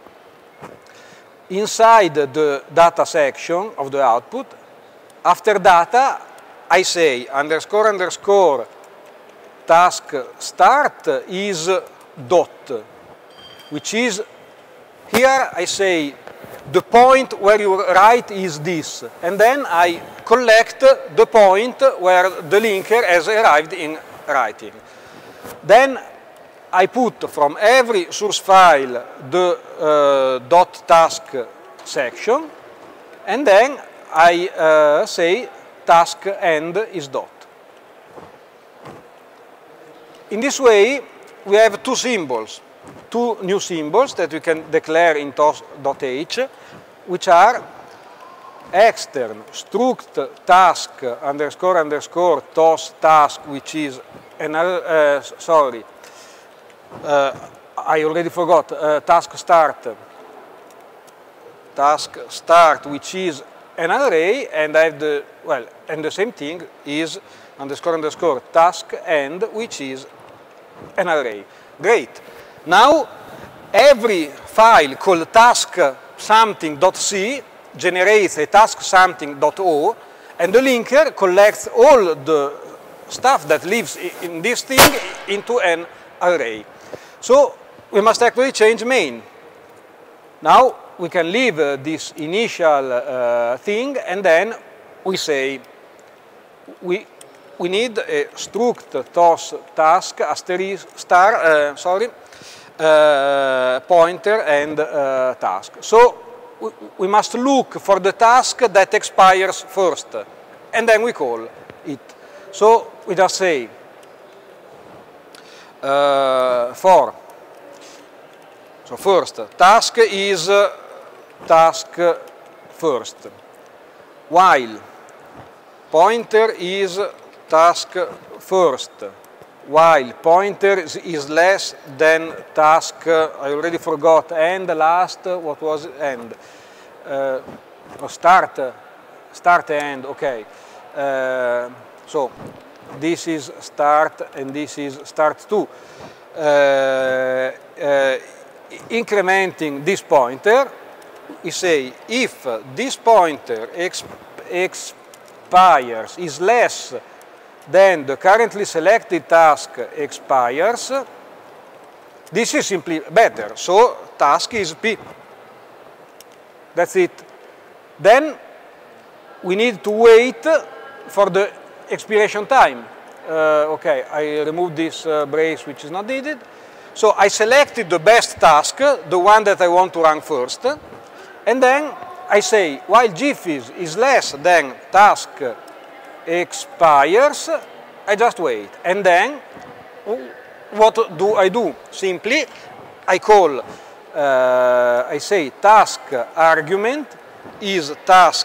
inside the data section of the output, after data, I say underscore underscore task start is dot, which is, here I say the point where you write is this, and then I collect the point where the linker has arrived in writing. Then I put from every source file the .task section, and then I say task end is dot. In this way, we have two symbols, two new symbols that we can declare in toss.h, which are extern struct task underscore underscore toss task, which is another, sorry, I already forgot, task start, which is an array, and I have the, well, and the same thing is underscore underscore task end, which is an array. Great. Now, every file called task something.c generates a task something.o, and the linker collects all the stuff that lives in this thing into an array. So we must actually change main. Now we can leave this initial thing, and then we say we need a struct toss task asterisk star pointer and task. So we must look for the task that expires first, and then we call it. So we just say for, so first task is task first, while pointer is task first, while pointer is less than task, I already forgot, and last, what was it? End, start end, okay. So this is start and this is start 2. Incrementing this pointer, we say if this pointer expires is less than the currently selected task expires, this is simply better, so task is P. That's it. Then we need to wait for the expiration time. Okay, I removed this brace which is not needed. So I selected the best task, the one that I want to run first, and then I say while gfis is less than task expires, I just wait. And then what do I do? Simply I call, I say task argument is task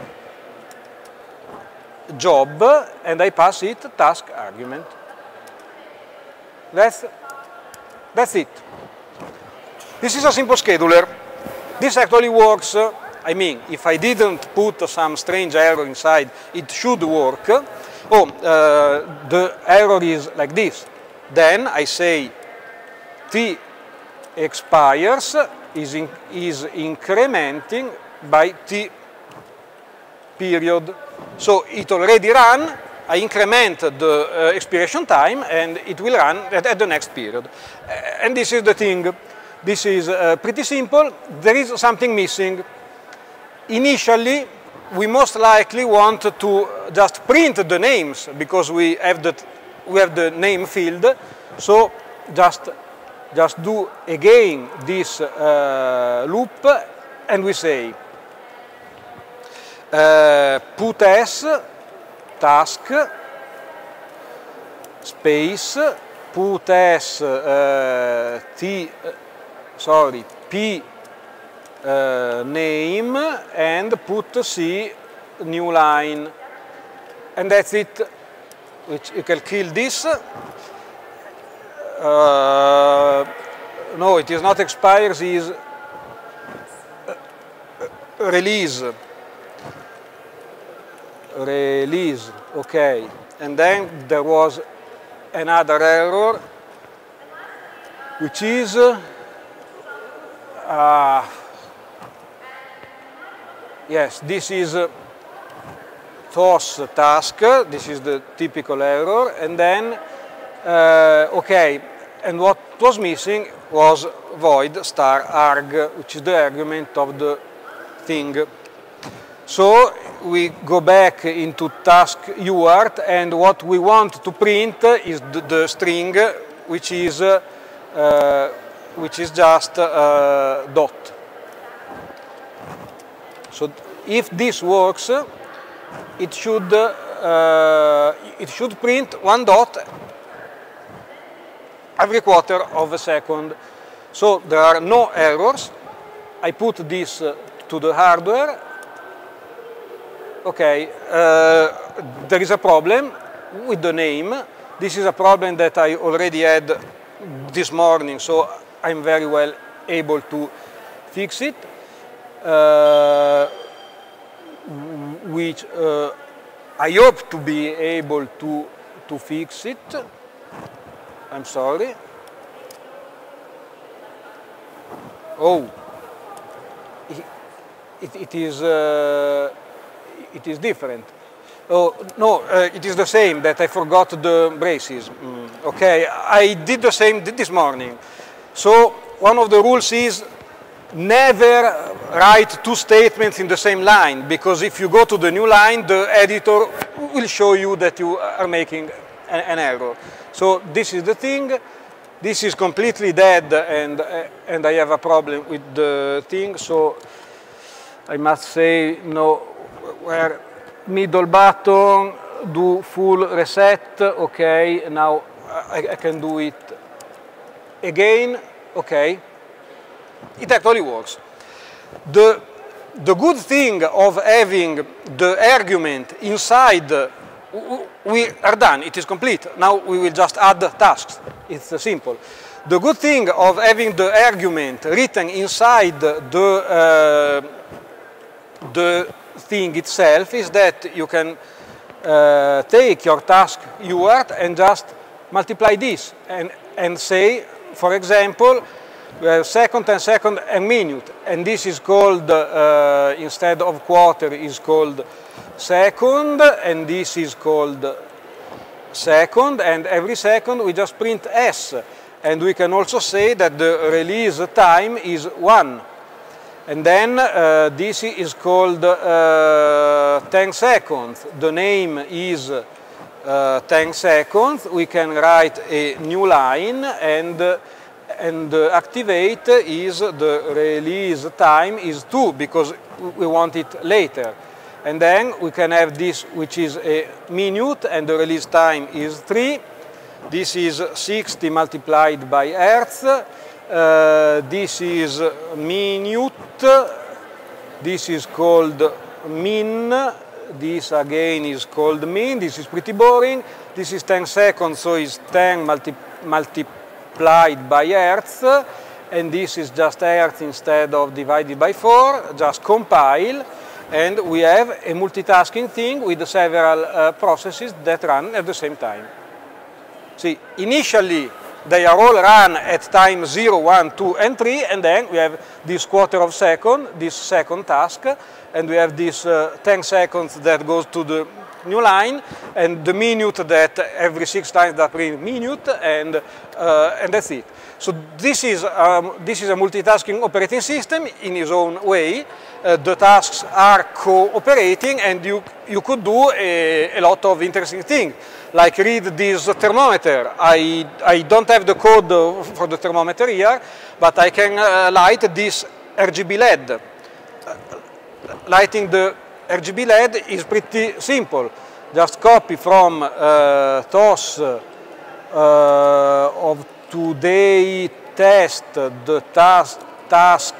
job, and I pass it task argument. That's it. This is a simple scheduler. This actually works. I mean, if I didn't put some strange error inside, it should work. Oh, the error is like this. Then I say T expires is incrementing by T period. So it already ran, I increment the expiration time, and it will run at the next period. And this is the thing. This is pretty simple. There is something missing. Initially, we most likely want to just print the names because we have the name field. So just do again this loop, and we say put s task space put s p name and put c new line, and that's it. Which you can kill this. No, it is not expires, it is release. Release, okay. And then there was another error, which is yes, this is toss task, this is the typical error, and then okay, and what was missing was void star arg, which is the argument of the thing. So we go back into task UART, and what we want to print is the string, which is just dot. So if this works, it should print one dot every quarter of a second. So there are no errors. I put this to the hardware. Okay, there is a problem with the name. This is a problem that I already had this morning, so I'm very well able to fix it. Which I hope to be able to fix it. I'm sorry. Oh, it is different. Oh no, it is the same, that I forgot the braces. Okay, I did the same this morning. So one of the rules is never write two statements in the same line, because if you go to the new line, the editor will show you that you are making an error. So this is the thing. This is completely dead, and I have a problem with the thing. So I must say no, where middle button, do full reset. Okay, now I can do it again. Okay. It actually works. The good thing of having the argument inside, we are done, it is complete. Now we will just add tasks, it's simple. The good thing of having the argument written inside the thing itself is that you can take your task UART and just multiply this and say, for example, we have second and minute, and this is called, instead of quarter, is called second, and this is called second, and every second we just print s. And we can also say that the release time is 1. And then this is called 10 seconds. The name is 10 seconds. We can write a new line, and activate is the release time is 2, because we want it later. And then we can have this, which is a minute, and the release time is 3. This is 60 multiplied by hertz. This is minute. This is called min. This again is called min. This is pretty boring. This is 10 seconds, so it's 10 multiplied by hertz, and this is just hertz instead of divided by 4. Just compile, and we have a multitasking thing with several processes that run at the same time. See, initially they are all run at time 0, 1, 2, and 3, and then we have this quarter of second, this second task, and we have this 10 seconds that goes to the new line, and the minute that every 6 times that print minute, and that's it. So this is a multitasking operating system in its own way. The tasks are cooperating, and you could do a lot of interesting things, like read this thermometer. I don't have the code for the thermometer here, but I can light this RGB LED. Lighting the RGB LED is pretty simple. Just copy from TOS of today test the task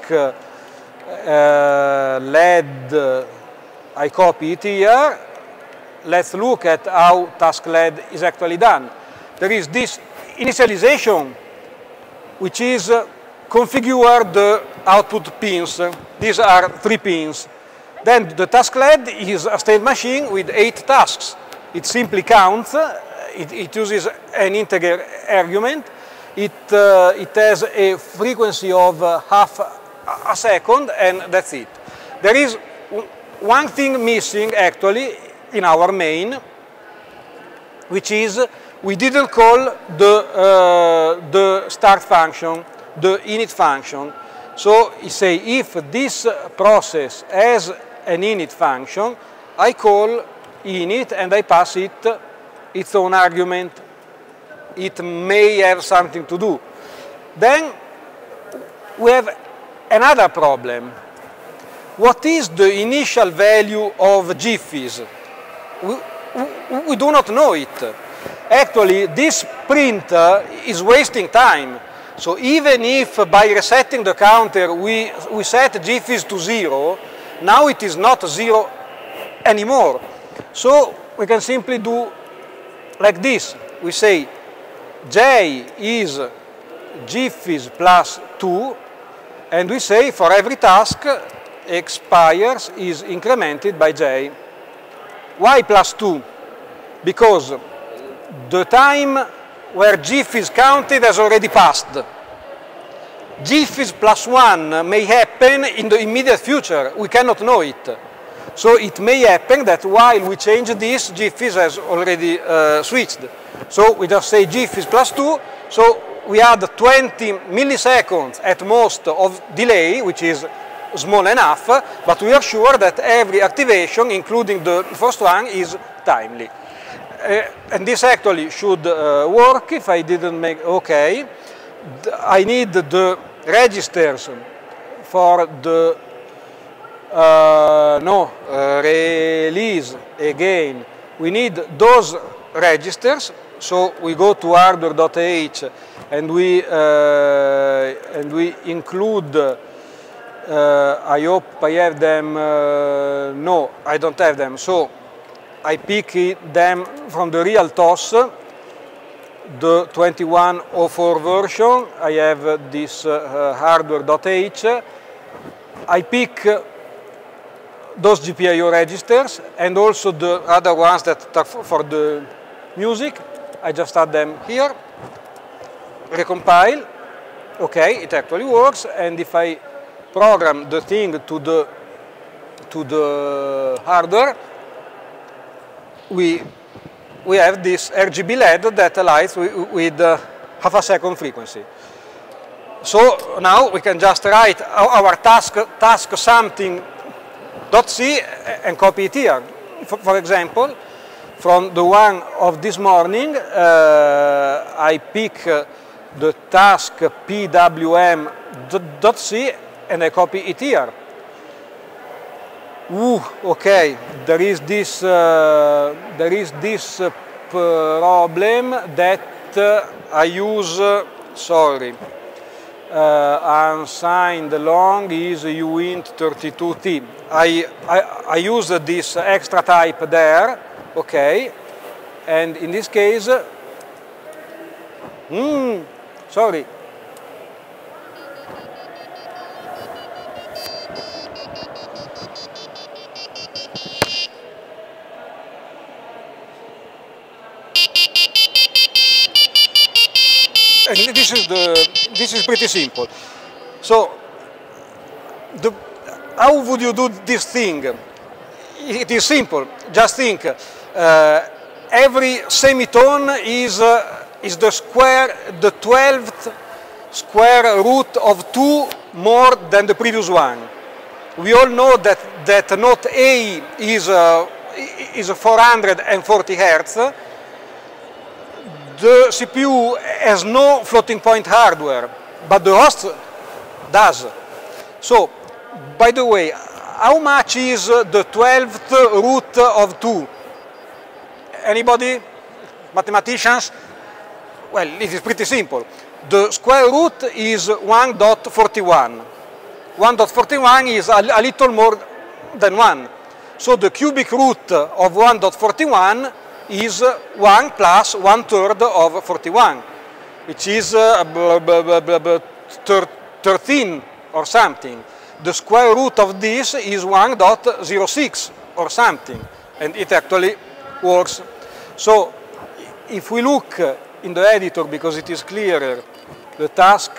LED. I copy it here. Let's look at how task LED is actually done. There is this initialization, which is configure the output pins. These are 3 pins. Then the task LED is a state machine with 8 tasks. It simply counts. It uses an integer argument. It has a frequency of half a second, and that's it. There is one thing missing actually in our main, which is we didn't call the start function, the init function. So you say if this process has an init function, I call init and I pass it its own argument. It may have something to do. Then we have another problem. What is the initial value of GFIS? We do not know it. Actually, this print is wasting time. So even if by resetting the counter we set GFIS to 0, now it is not 0 anymore. So we can simply do like this. We say J is GFIS plus 2, and we say for every task expires is incremented by J. Why plus 2? Because the time where GFIS counted has already passed. GFIS plus 1 may happen in the immediate future. We cannot know it. So it may happen that while we change this, GFIS has already switched. So we just say GFIS plus 2, so we add 20 milliseconds at most of delay, which is small enough, but we are sure that every activation, including the first one, is timely. And this actually should work if I didn't make, okay. I need the registers for the release again. We need those registers, so we go to hardware.h and we include, I hope I have them, no, I don't have them, so I pick them from the real TOS, the 2104 version. I have this hardware.h. I pick those GPIO registers and also the other ones that are for the music. I just add them here, recompile. Okay, it actually works. And if I program the thing to the hardware, we have this RGB LED that lights with half a second frequency. So now we can just write our task something.c and copy it here. For example, from the one of this morning, I pick the task pwm.c and I copy it here. Okay, there is this problem that I use, sorry, unsigned long is uint32t. I use this extra type there, okay, and in this case, sorry. And this is pretty simple. So, how would you do this thing? It is simple. Just think. every semitone is the 12th square root of 2 more than the previous one. We all know that note A is 440 Hertz. The CPU has no floating point hardware, but the host does. So, by the way, how much is the 12th root of 2? Anybody? Mathematicians? Well, it is pretty simple. The square root is 1.41. 1.41 is a little more than 1. So the cubic root of 1.41 is 1 plus 1/3 of 41, which is 13 or something. The square root of this is 1.06 or something, and it actually works. So if we look in the editor, because it is clearer, the task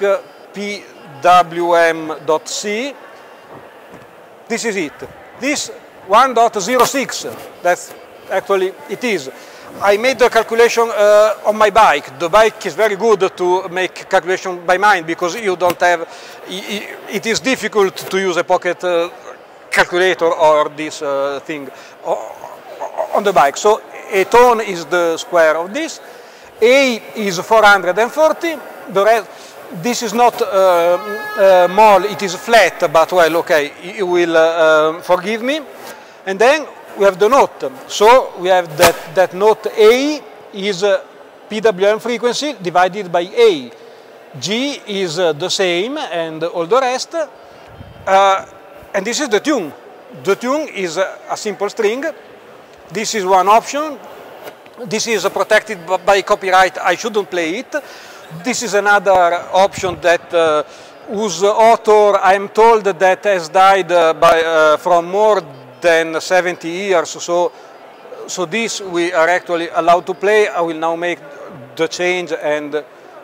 pwm.c, this is it. This 1.06, that's actually it is. I made the calculation on my bike. The bike is very good to make calculation by mind because you don't have, it is difficult to use a pocket calculator or this thing on the bike. So a tone is the square of this. A is 440. The rest, this is not mole, it is flat, but well, okay, you will forgive me. And then we have the note. So we have that note A is PWM frequency divided by A. G is the same and all the rest. And this is the tune. The tune is a simple string. This is one option. This is protected by copyright. I shouldn't play it. This is another option that whose author, I am told, that has died from more than 70 years. So this we are actually allowed to play. I will now make the change and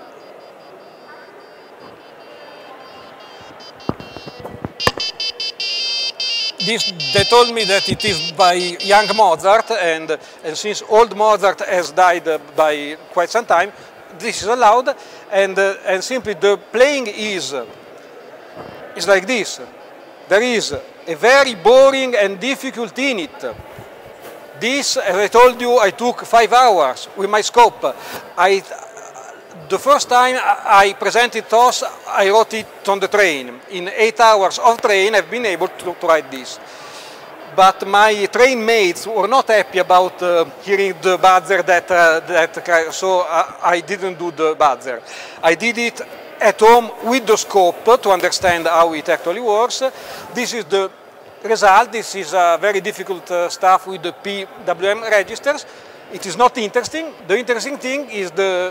they told me that it is by young Mozart, and since old Mozart has died by quite some time, this is allowed, and simply the playing is like this. There is a very boring and difficult in it. This, as I told you, I took 5 hours with my scope. The first time I presented TOS, I wrote it on the train. In 8 hours of train, I've been able to write this. But my train mates were not happy about hearing the buzzer so I didn't do the buzzer. I did it at home with the scope to understand how it actually works. This is the result. This is very difficult stuff with the PWM registers. It is not interesting. The interesting thing is the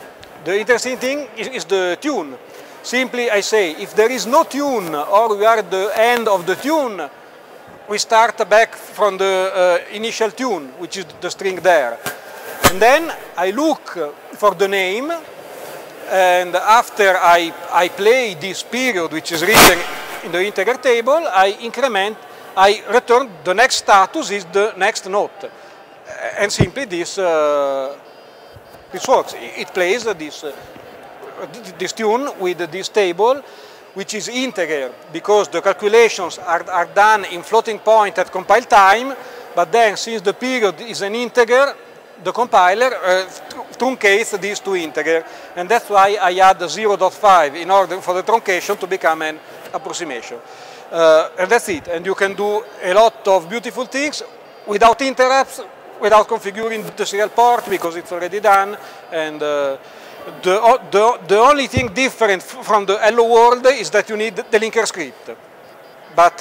tune. Simply I say, if there is no tune or we are at the end of the tune, we start back from the initial tune, which is the string there. And then I look for the name, and after I play this period, which is written in the integer table, I return the next status is the next note. And simply this works. It plays this tune with this table, which is integer, because the calculations are done in floating point at compile time, but then since the period is an integer, the compiler truncates this to integer, and that's why I add 0.5 in order for the truncation to become an approximation. And that's it, and you can do a lot of beautiful things without interrupts, without configuring the serial port, because it's already done, and the only thing different from the hello world is that you need the linker script. But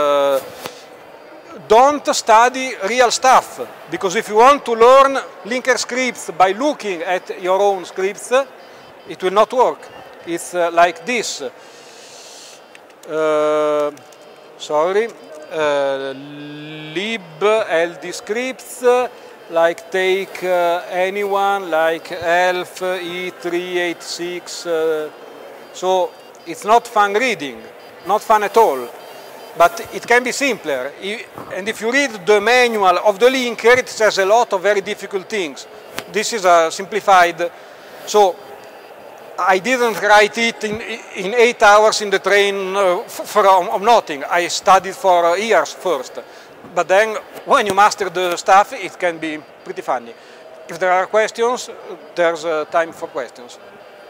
don't study real stuff, because if you want to learn linker scripts by looking at your own scripts, it will not work. It's like this. Sorry. Lib ld scripts, like take anyone, like elf e386. So it's not fun reading, not fun at all. but it can be simpler. And if you read the manual of the linker, it says a lot of very difficult things. This is a simplified, so I didn't write it in 8 hours in the train from nothing. I studied for years first. But then, when you master the stuff, it can be pretty funny. If there are questions, there's time for questions.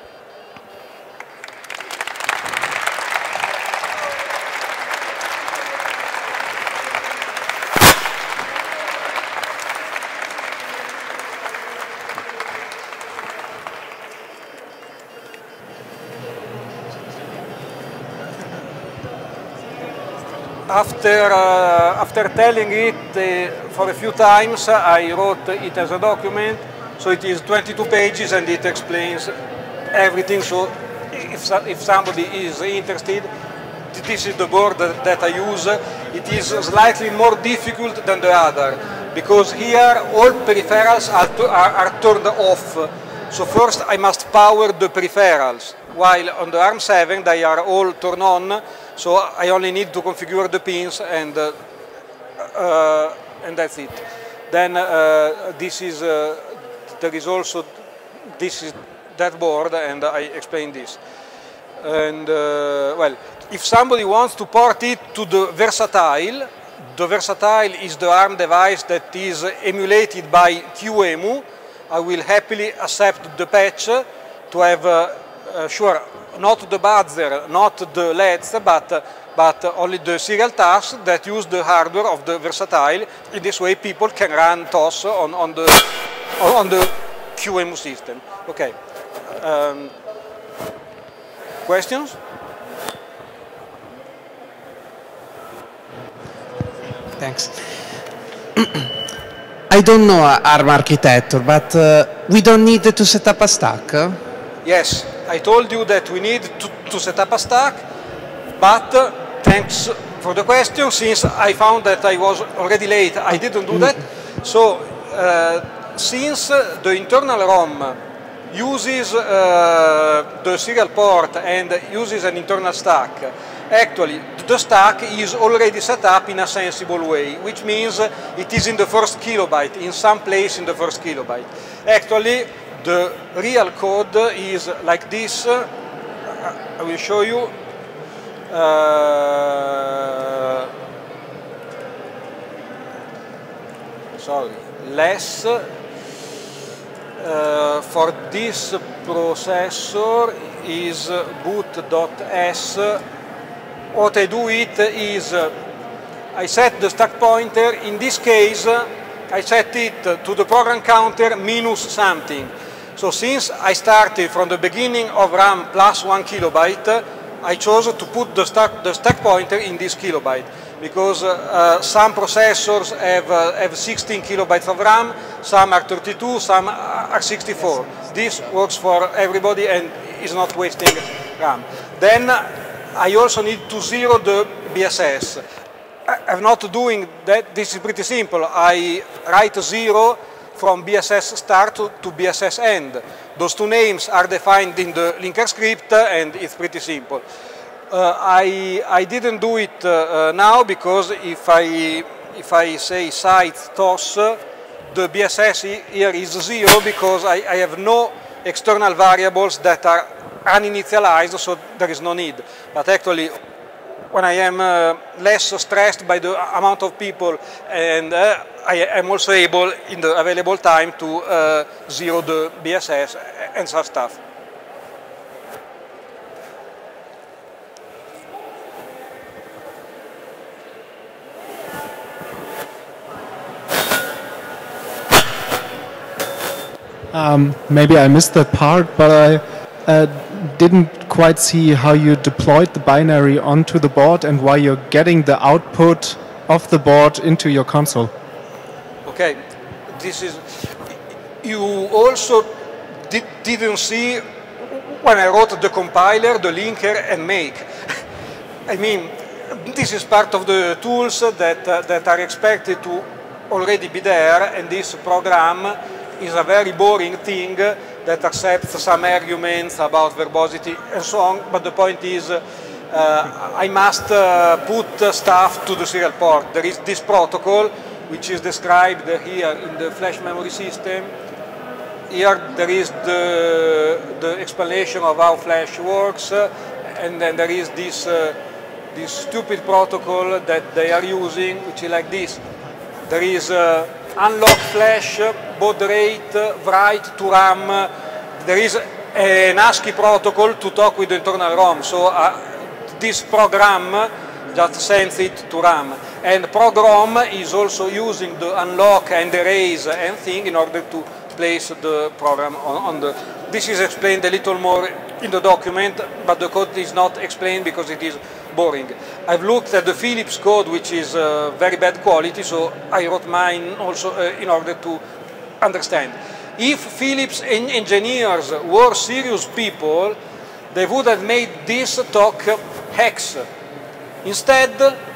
After telling it for a few times, I wrote it as a document, so it is 22 pages and it explains everything. So if somebody is interested, this is the board that I use. It is slightly more difficult than the other, because here all peripherals are turned off. So first I must power the peripherals, while on the ARM7 they are all turned on. So I only need to configure the pins and that's it. Then there is also that board, and I explain this. And well, if somebody wants to port it to the Versatile is the ARM device that is emulated by QEMU. I will happily accept the patch to have sure, not the buzzer, not the LEDs, but only the serial tasks that use the hardware of the Versatile. In this way, people can run TOS on the QEMU system. Okay. Questions? Thanks. I don't know ARM architecture, but we don't need to set up a stack? Yes, I told you that we need to set up a stack, but thanks for the question. Since I found that I was already late, I didn't do that. So, since the internal ROM uses the serial port and uses an internal stack, actually the stack is already set up in a sensible way, which means it is in the first kilobyte, in some place in the first kilobyte. Actually, the real code is like this. I will show you. Sorry, less. For this processor is boot.s. What I do is I set the stack pointer. In this case, I set it to the program counter minus something. So since I started from the beginning of RAM plus 1 kilobyte, I chose to put the stack pointer in this kilobyte, because some processors have 16 kilobytes of RAM, some are 32, some are 64. This works for everybody and is not wasting RAM. Then I also need to zero the BSS. I'm not doing that. This is pretty simple. I write 0 from BSS start to BSS end. Those two names are defined in the linker script, and it's pretty simple. I didn't do it now, because if I say site TOS, the BSS here is 0, because I have no external variables that are uninitialized, so there is no need. But actually, when I am less stressed by the amount of people, and I am also able in the available time to zero the BSS and such stuff. Maybe I missed that part, but I didn't quite see how you deployed the binary onto the board and why you're getting the output of the board into your console. Okay, this is, you also didn't see when I wrote the compiler, the linker and make. I mean, this is part of the tools that are expected to already be there, and this program is a very boring thing that accepts some arguments about verbosity and so on, but the point is I must put stuff to the serial port. There is this protocol which is described here in the flash memory system. Here there is the explanation of how flash works, and then there is this stupid protocol that they are using, which is like this. There is unlock flash, baud rate, write to RAM. There is an ASCII protocol to talk with the internal ROM. So this program just sends it to RAM. And program is also using the unlock and erase and thing in order to place the program on the... This is explained a little more in the document, but the code is not explained because it is boring. I've looked at the Philips code, which is very bad quality, so I wrote mine also in order to understand. If Philips engineers were serious people, they would have made this talk hex. Instead,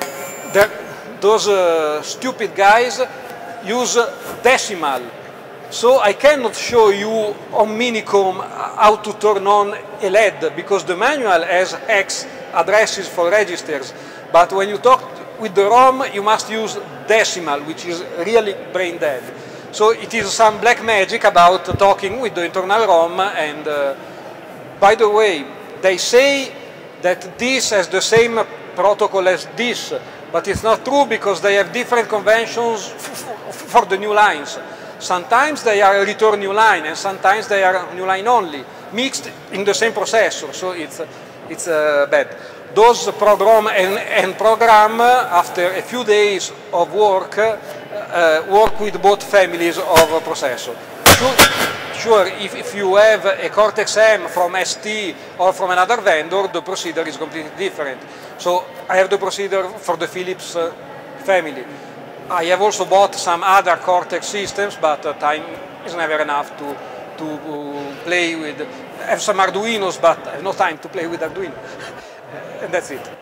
those stupid guys use decimal. So I cannot show you on Minicom how to turn on a LED, because the manual has hex addresses for registers. But when you talk with the ROM, you must use decimal, which is really brain dead. So it is some black magic about talking with the internal ROM. And by the way, they say that this has the same protocol as this, but it's not true because they have different conventions for the new lines. Sometimes they are a return new line, and sometimes they are new line only, mixed in the same processor, so it's bad. Those program and program, after a few days of work, work with both families of processor. Sure, if you have a Cortex-M from ST or from another vendor, the procedure is completely different. So I have the procedure for the Philips family. I have also bought some other Cortex systems, but time is never enough to play with. I have some Arduinos, but I have no time to play with Arduino. And that's it.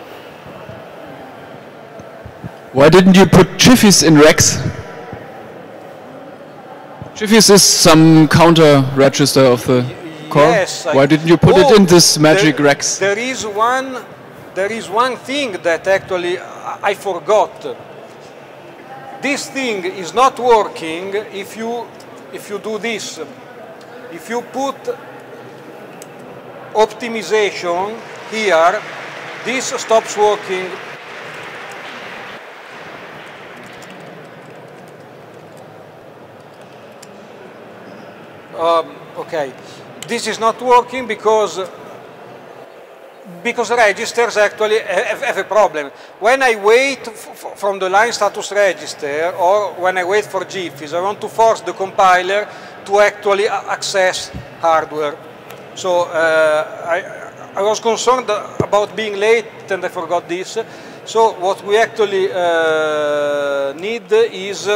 Why didn't you put GFIS in Rex? GFIS is some counter register of the core. Yes. Why didn't you put it in this magic Rex? There is one thing that actually I forgot. This thing is not working if you do this. If you put optimization here, this stops working. Okay, this is not working because registers actually have a problem. When I wait from the line status register, or when I wait for GFIS, I want to force the compiler to actually access hardware. So I was concerned about being late and I forgot this. So what we actually need is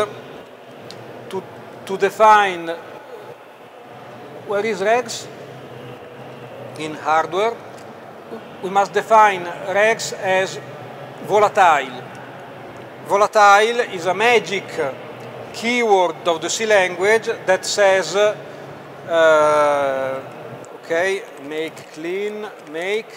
to define, where is regs? In hardware. We must define regs as volatile. Volatile is a magic keyword of the C language that says, okay, make clean, make.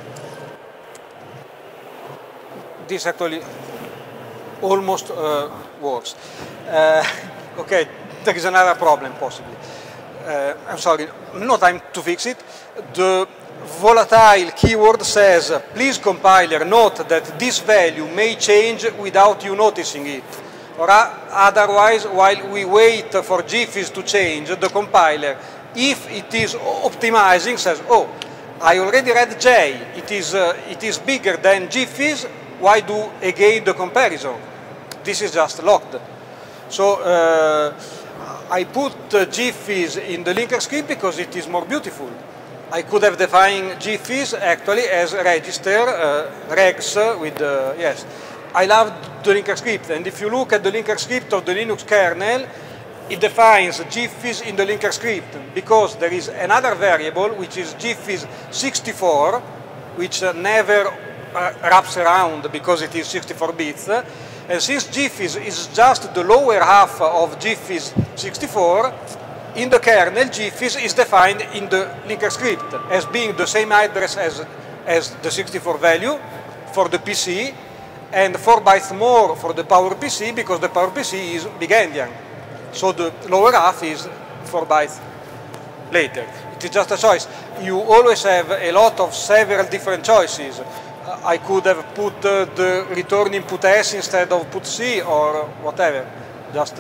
This actually almost works. Okay, there is another problem possibly. I'm sorry, no time to fix it. The volatile keyword says, please compiler, note that this value may change without you noticing it. Or otherwise, while we wait for GFIS to change, the compiler, if it is optimizing, says, oh, I already read J, it is bigger than GFIS, why do again the comparison? This is just locked. So I put GFIS in the linker script because it is more beautiful. I could have defined GFIS actually as register, regs with, yes. I love the linker script, and if you look at the linker script of the Linux kernel, it defines GFIS in the linker script because there is another variable which is GFIS 64, which never wraps around because it is 64 bits. And since GFIS is just the lower half of GFIS 64, in the kernel, GFIS is defined in the linker script as being the same address as the 64 value for the PC, and 4 bytes more for the PowerPC because the PowerPC is big endian. So the lower half is 4 bytes later. It is just a choice. You always have a lot of several different choices. I could have put the return input S instead of put C or whatever. Just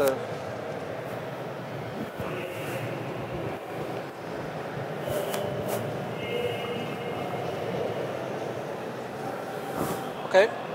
okay.